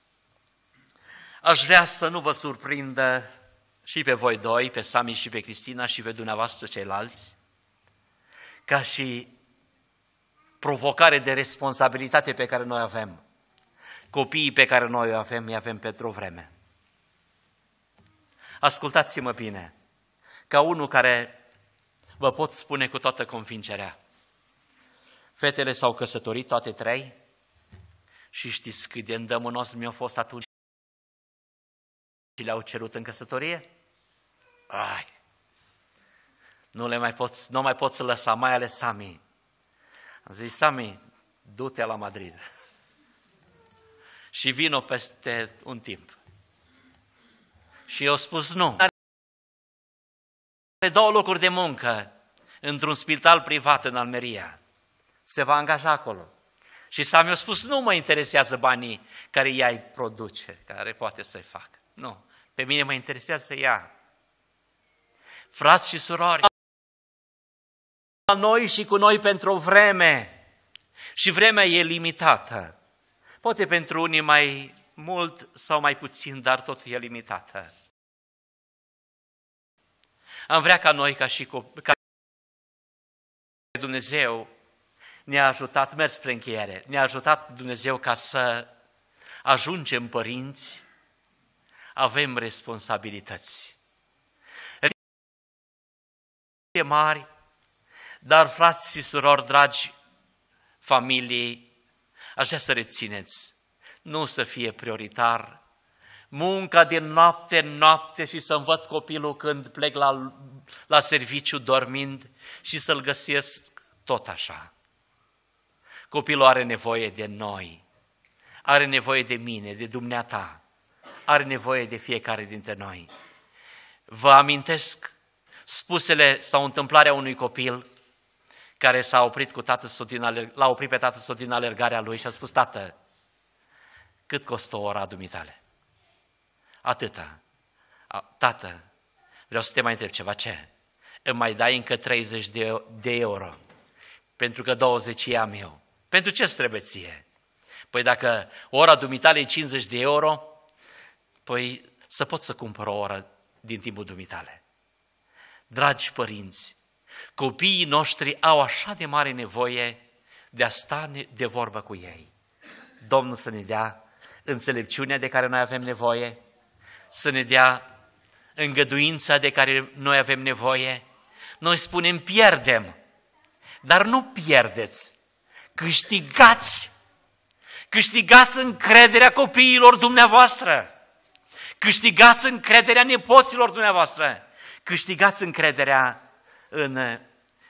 aș vrea să nu vă surprindă și pe voi doi, pe Sami și pe Cristina și pe dumneavoastră ceilalți, ca și provocare de responsabilitate pe care noi avem. Copiii pe care noi îi avem pentru o vreme. Ascultați-mă bine, ca unul care vă pot spune cu toată convingerea. Fetele s-au căsătorit, toate trei, și știți cât de îndemânos mi-a fost atunci și le-au cerut în căsătorie? Ai, nu mai pot să lăsa, mai ales Sami. Am zis, Sami, du-te la Madrid și vino peste un timp. Și eu spus nu. Are 2 locuri de muncă într-un spital privat în Almeria. Se va angaja acolo. Și Sami a spus, nu mă interesează banii care ea îi produce, care poate să-i facă. Nu, pe mine mă interesează ea. Frați și surori, la noi și cu noi pentru o vreme. Și vremea e limitată. Poate pentru unii mai mult sau mai puțin, dar totul e limitată. Am vrea ca noi, ca Dumnezeu ne-a ajutat, merg spre încheiere, ne-a ajutat Dumnezeu ca să ajungem părinți, avem responsabilități mari, dar frați și surori, dragi familii, aș vrea să rețineți, nu să fie prioritar munca din noapte în noapte și să-mi văd copilul când plec la serviciu dormind și să-l găsesc tot așa. Copilul are nevoie de noi, are nevoie de mine, de dumneata, are nevoie de fiecare dintre noi. Vă amintesc spusele sau întâmplarea unui copil care l-a oprit pe tatăl său din alergarea lui și a spus, tată, cât costă o ora dumitale? Atâta. Tată, vreau să te mai întreb ceva, ce? Îmi mai dai încă 30 de euro, pentru că 20 i-am eu. Pentru ce-ți trebuie ție? Păi dacă ora dumitale e 50 de euro, păi să pot să cumpăr o oră din timpul dumitale. Dragi părinți, copiii noștri au așa de mare nevoie de a sta de vorbă cu ei. Domnul să ne dea înțelepciunea de care noi avem nevoie, să ne dea îngăduința de care noi avem nevoie. Noi spunem pierdem, dar nu pierdeți, câștigați! Câștigați încrederea copiilor dumneavoastră, câștigați încrederea nepoților dumneavoastră, câștigați încrederea în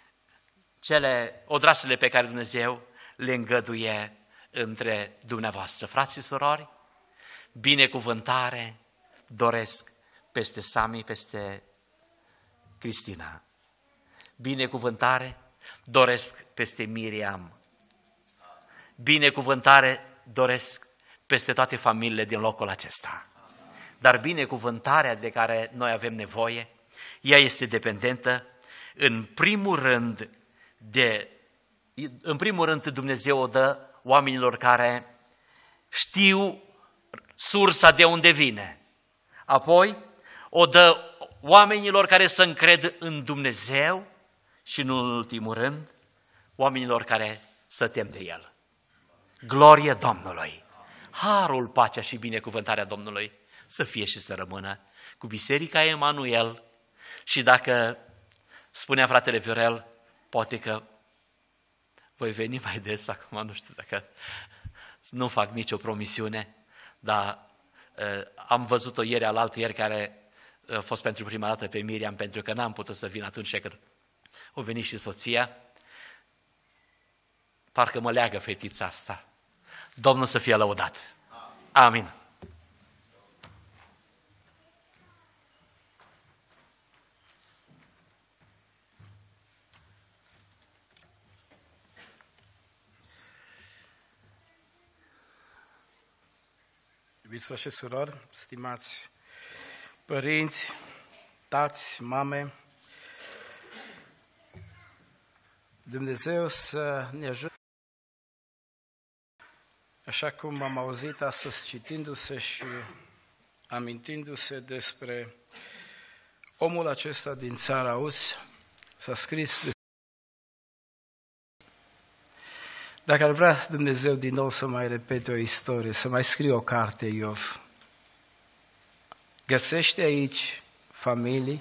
cele odrasele pe care Dumnezeu le îngăduie între dumneavoastră. Frați și surori, binecuvântare doresc peste Sami, peste Cristina. Binecuvântare doresc peste Miriam. Binecuvântare doresc peste toate familiile din locul acesta. Dar binecuvântarea de care noi avem nevoie, ea este dependentă în primul rând Dumnezeu o dă oamenilor care știu sursa de unde vine. Apoi o dă oamenilor care se încred în Dumnezeu și, în ultimul rând, oamenilor care se tem de El. Glorie Domnului! Harul, pacea și binecuvântarea Domnului să fie și să rămână cu Biserica Emanuel. Și dacă spunea fratele Viorel, poate că voi veni mai des, acum nu știu dacă nu fac nicio promisiune, dar am văzut-o ieri, alaltăieri, care a fost pentru prima dată pe Miriam, pentru că n-am putut să vin atunci când a venit și soția. Parcă mă leagă fetița asta. Domnul să fie lăudat. Amin. Iubiți frăți și surori, stimați părinți, tați, mame, Dumnezeu să ne ajute. Așa cum am auzit astăzi citindu-se și amintindu-se despre omul acesta din țara Uz, s-a scris de... Dacă ar vrea Dumnezeu din nou să mai repete o istorie, să mai scrie o carte, Iov, găsește aici familii.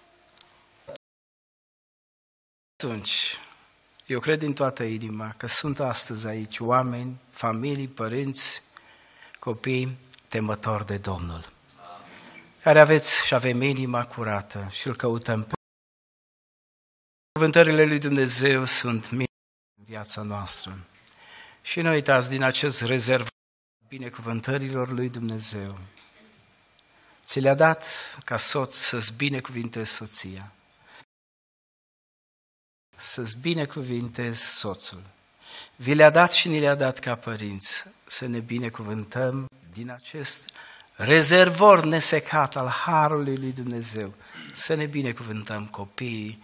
Atunci, eu cred din toată inima că sunt astăzi aici oameni, familii, părinți, copii temători de Domnul, care aveți și avem inima curată și îl căutăm pe... Cuvântările lui Dumnezeu sunt mii în viața noastră. Și nu uitați din acest rezervat binecuvântărilor lui Dumnezeu. ți le-a dat ca soț să-ți binecuvintezi soția, să-ți binecuvintezi soțul. Vi le-a dat și ni le-a dat ca părinți să ne binecuvântăm din acest rezervor nesecat al harului lui Dumnezeu, să ne binecuvântăm copiii.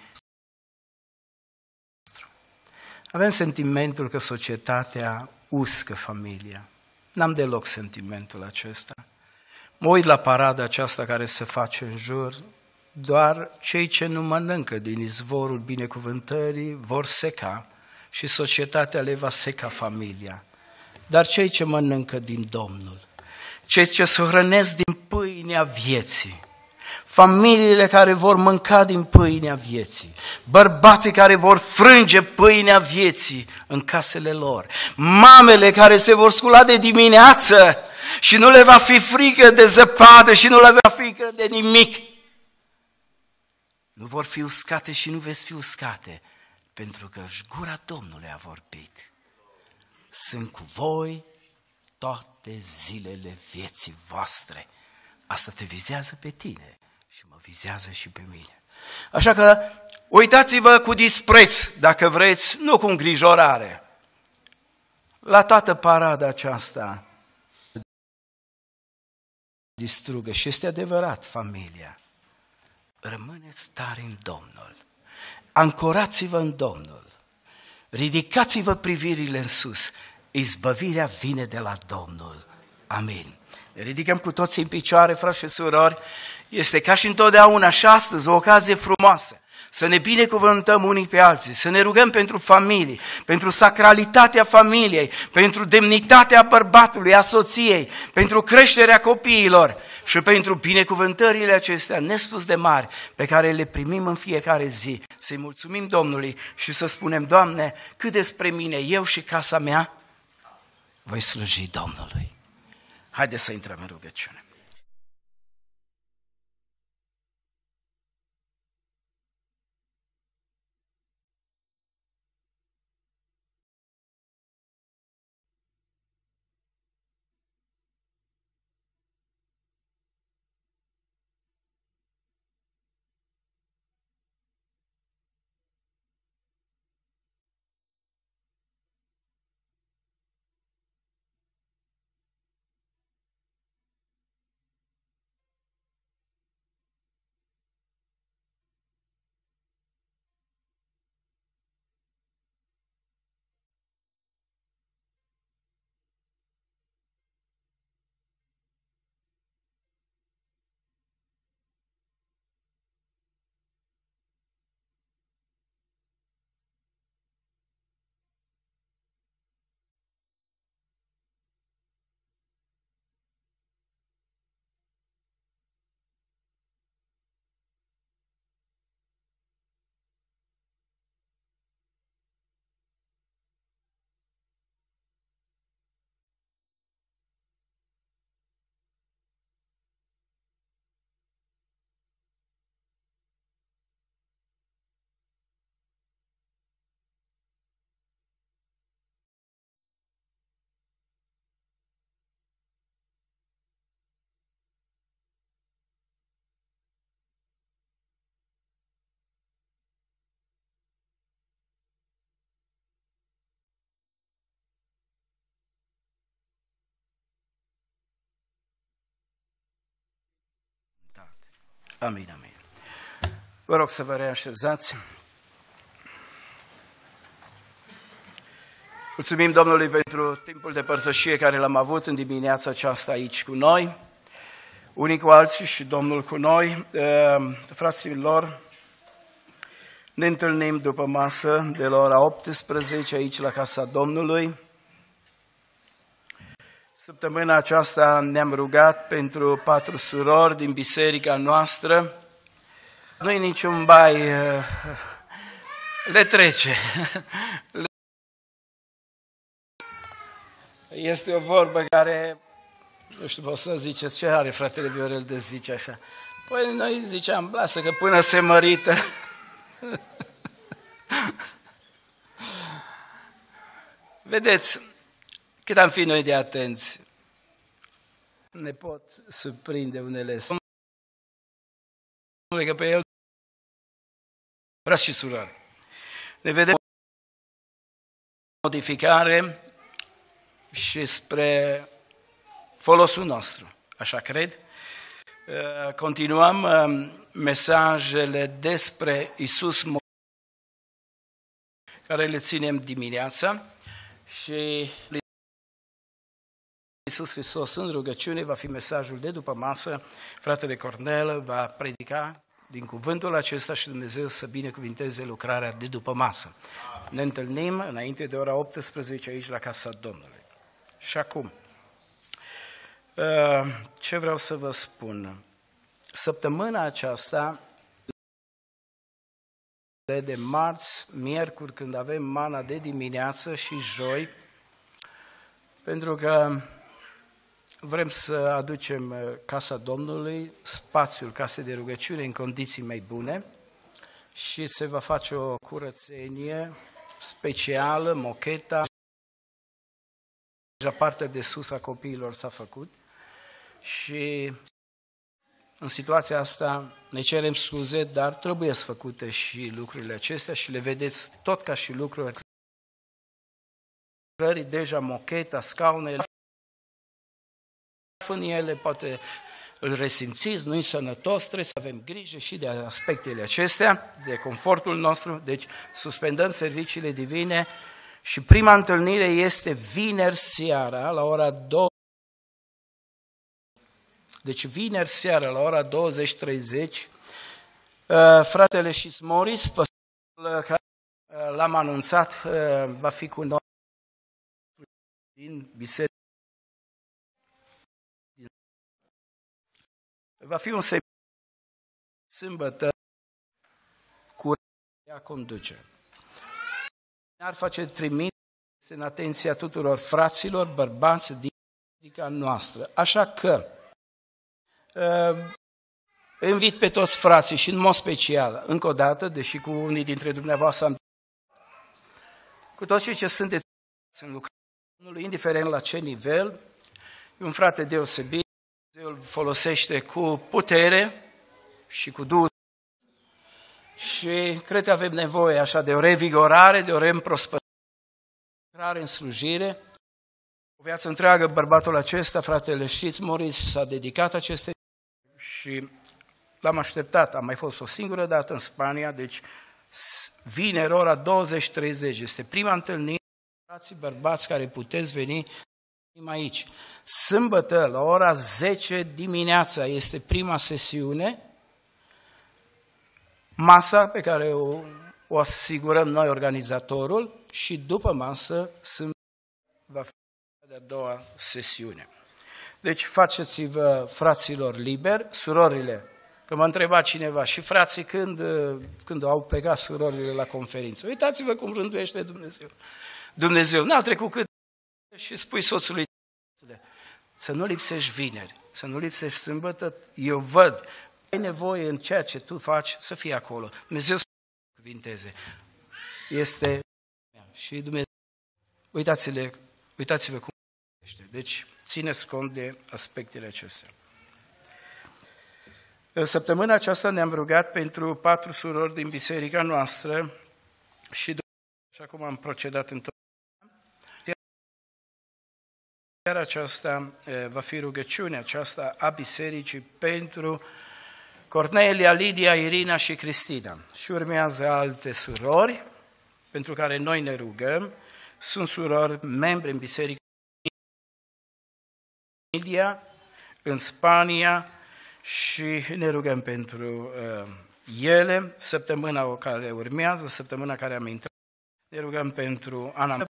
Avem sentimentul că societatea uscă familia. N-am deloc sentimentul acesta. Mă uit la parada aceasta care se face în jur, doar cei ce nu mănâncă din izvorul binecuvântării vor seca și societatea le va seca familia. Dar cei ce mănâncă din Domnul, cei ce se hrănesc din pâinea vieții, familiile care vor mânca din pâinea vieții, bărbații care vor frânge pâinea vieții în casele lor, mamele care se vor scula de dimineață și nu le va fi frică de zăpadă și nu le va fi frică de nimic. Nu vor fi uscate și nu veți fi uscate, pentru că gura Domnului a vorbit. Sunt cu voi toate zilele vieții voastre. Asta te vizează pe tine și mă vizează și pe mine. Așa că uitați-vă cu dispreț, dacă vreți, nu cu îngrijorare, la toată parada aceasta distrugă. Și este adevărat, familia. Rămâneți tari în Domnul. Ancorați-vă în Domnul. Ridicați-vă privirile în sus. Izbăvirea vine de la Domnul. Amin. Ne ridicăm cu toții în picioare, frați și surori. Este ca și întotdeauna și astăzi o ocazie frumoasă să ne binecuvântăm unii pe alții, să ne rugăm pentru familii, pentru sacralitatea familiei, pentru demnitatea bărbatului, a soției, pentru creșterea copiilor și pentru binecuvântările acestea nespus de mari pe care le primim în fiecare zi. Să-i mulțumim Domnului și să spunem: Doamne, cât despre mine, eu și casa mea, voi sluji Domnului. Haideți să intrăm în rugăciune. Amin, amin. Vă rog să vă reașezați. Mulțumim Domnului pentru timpul de părtășie care l-am avut în dimineața aceasta aici cu noi, unii cu alții și Domnul cu noi. Fraților, ne întâlnim după masă de la ora 18 aici la Casa Domnului. Săptămâna aceasta ne-am rugat pentru 4 surori din biserica noastră. Nu-i niciun bai, le trece. Este o vorbă care, nu știu, o să ziceți, ce are fratele Viorel de zice așa? Păi noi ziceam, lasă că până se mărită. Vedeți, cât am fi noi de atenți, ne pot surprinde unele că pe el, frați și surori, ne vedem modificare și spre folosul nostru, așa cred. Continuăm mesajele despre Iisus, care le ținem dimineața și Iisus Hristos în rugăciune va fi mesajul de după masă. Fratele Cornel va predica din cuvântul acesta și Dumnezeu să binecuvinteze lucrarea de după masă. Ne întâlnim înainte de ora 18 aici la Casa Domnului. Și acum, ce vreau să vă spun? Săptămâna aceasta, de marți, miercuri, când avem mana de dimineață și joi, pentru că vrem să aducem Casa Domnului, spațiul casei de rugăciune în condiții mai bune și se va face o curățenie specială, mocheta, deja partea de sus a copiilor s-a făcut și în situația asta ne cerem scuze, dar trebuie să făcute și lucrurile acestea și le vedeți tot ca și lucruri. Deja mocheta, scaunele, în ele, poate îl resimțiți, nu-i sănătos, trebuie să avem grijă și de aspectele acestea, de confortul nostru, deci suspendăm serviciile divine și prima întâlnire este vineri seara la ora 2. Deci vineri seara la ora 20:30, fratele Șismoris, păstorul care l-am anunțat, va fi cu noi din biserică. Va fi un sâmbătă cu ea conduce. Ar face trimitere în atenția tuturor fraților, bărbați din biserica noastră. Așa că invit pe toți frații și în mod special, încă o dată, deși cu unii dintre dumneavoastră am cu toți cei ce sunteți în lucrarea Domnului, indiferent la ce nivel, e un frate deosebit, Dumnezeu îl folosește cu putere și cu Duh. Și cred că avem nevoie așa de o revigorare, de o reîmprospătare în slujire. O viață întreagă bărbatul acesta, fratele Șismoris, s-a dedicat acestei și l-am așteptat. Am mai fost o singură dată în Spania, deci vineri, ora 20:30, este prima întâlnire. Frații bărbați care puteți veni aici. Sâmbătă, la ora 10 dimineața, este prima sesiune. Masa pe care o asigurăm noi, organizatorul, și după masă va fi de-a doua sesiune. Deci faceți-vă, fraților, liber, surorile, că m-a întrebat cineva, și frații când au plecat surorile la conferință. Uitați-vă cum rânduiește Dumnezeu. Dumnezeu n-a trecut cât și spui soțului, să nu lipsești vineri, să nu lipsești sâmbătă, eu văd, ai nevoie în ceea ce tu faci să fii acolo. Dumnezeu să cuvinteze. Este și Dumnezeu. Uitați-vă cum este. Deci, țineți cont de aspectele acestea. În săptămâna aceasta ne-am rugat pentru 4 surori din biserica noastră și așa cum am procedat întotdeauna. Iar aceasta va fi rugăciunea aceasta a bisericii pentru Cornelia, Lidia, Irina și Cristina. Și urmează alte surori pentru care noi ne rugăm. Sunt surori membri în biserică în Spania și ne rugăm pentru ele. Săptămâna care urmează, săptămâna care am intrat, ne rugăm pentru Ana,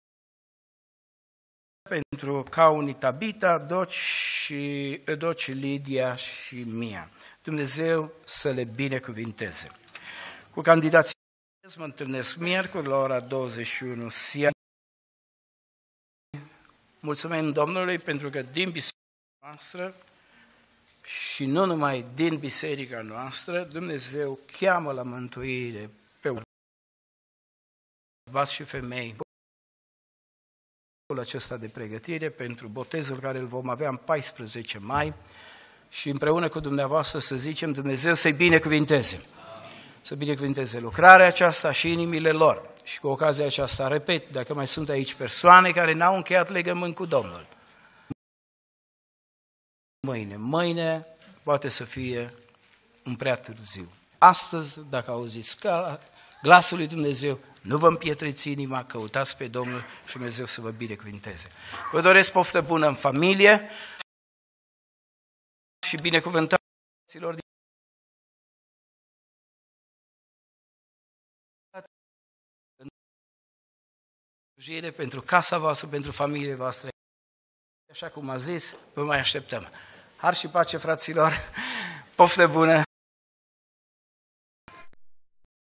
pentru Cauni, Tabita, Doci, Lidia și Mia. Dumnezeu să le binecuvinteze. Cu candidații mă întâlnesc miercuri la ora 21 seara. Mulțumim Domnului pentru că din biserica noastră și nu numai din biserica noastră, Dumnezeu cheamă la mântuire pe bărbați și femei. Acesta de pregătire pentru botezul care îl vom avea în 14 mai și împreună cu dumneavoastră să zicem Dumnezeu să-i binecuvinteze. Să binecuvinteze lucrarea aceasta și inimile lor. Și cu ocazia aceasta, repet, dacă mai sunt aici persoane care n-au încheiat legământ cu Domnul, mâine poate să fie un prea târziu. Astăzi, dacă auziți glasul lui Dumnezeu, nu vă împietriți inima, căutați pe Domnul și Dumnezeu să vă binecuvinteze. Vă doresc poftă bună în familie și binecuvântarea pentru casa voastră, pentru familiile voastre. Așa cum a zis, vă mai așteptăm. Har și pace, fraților, poftă bună!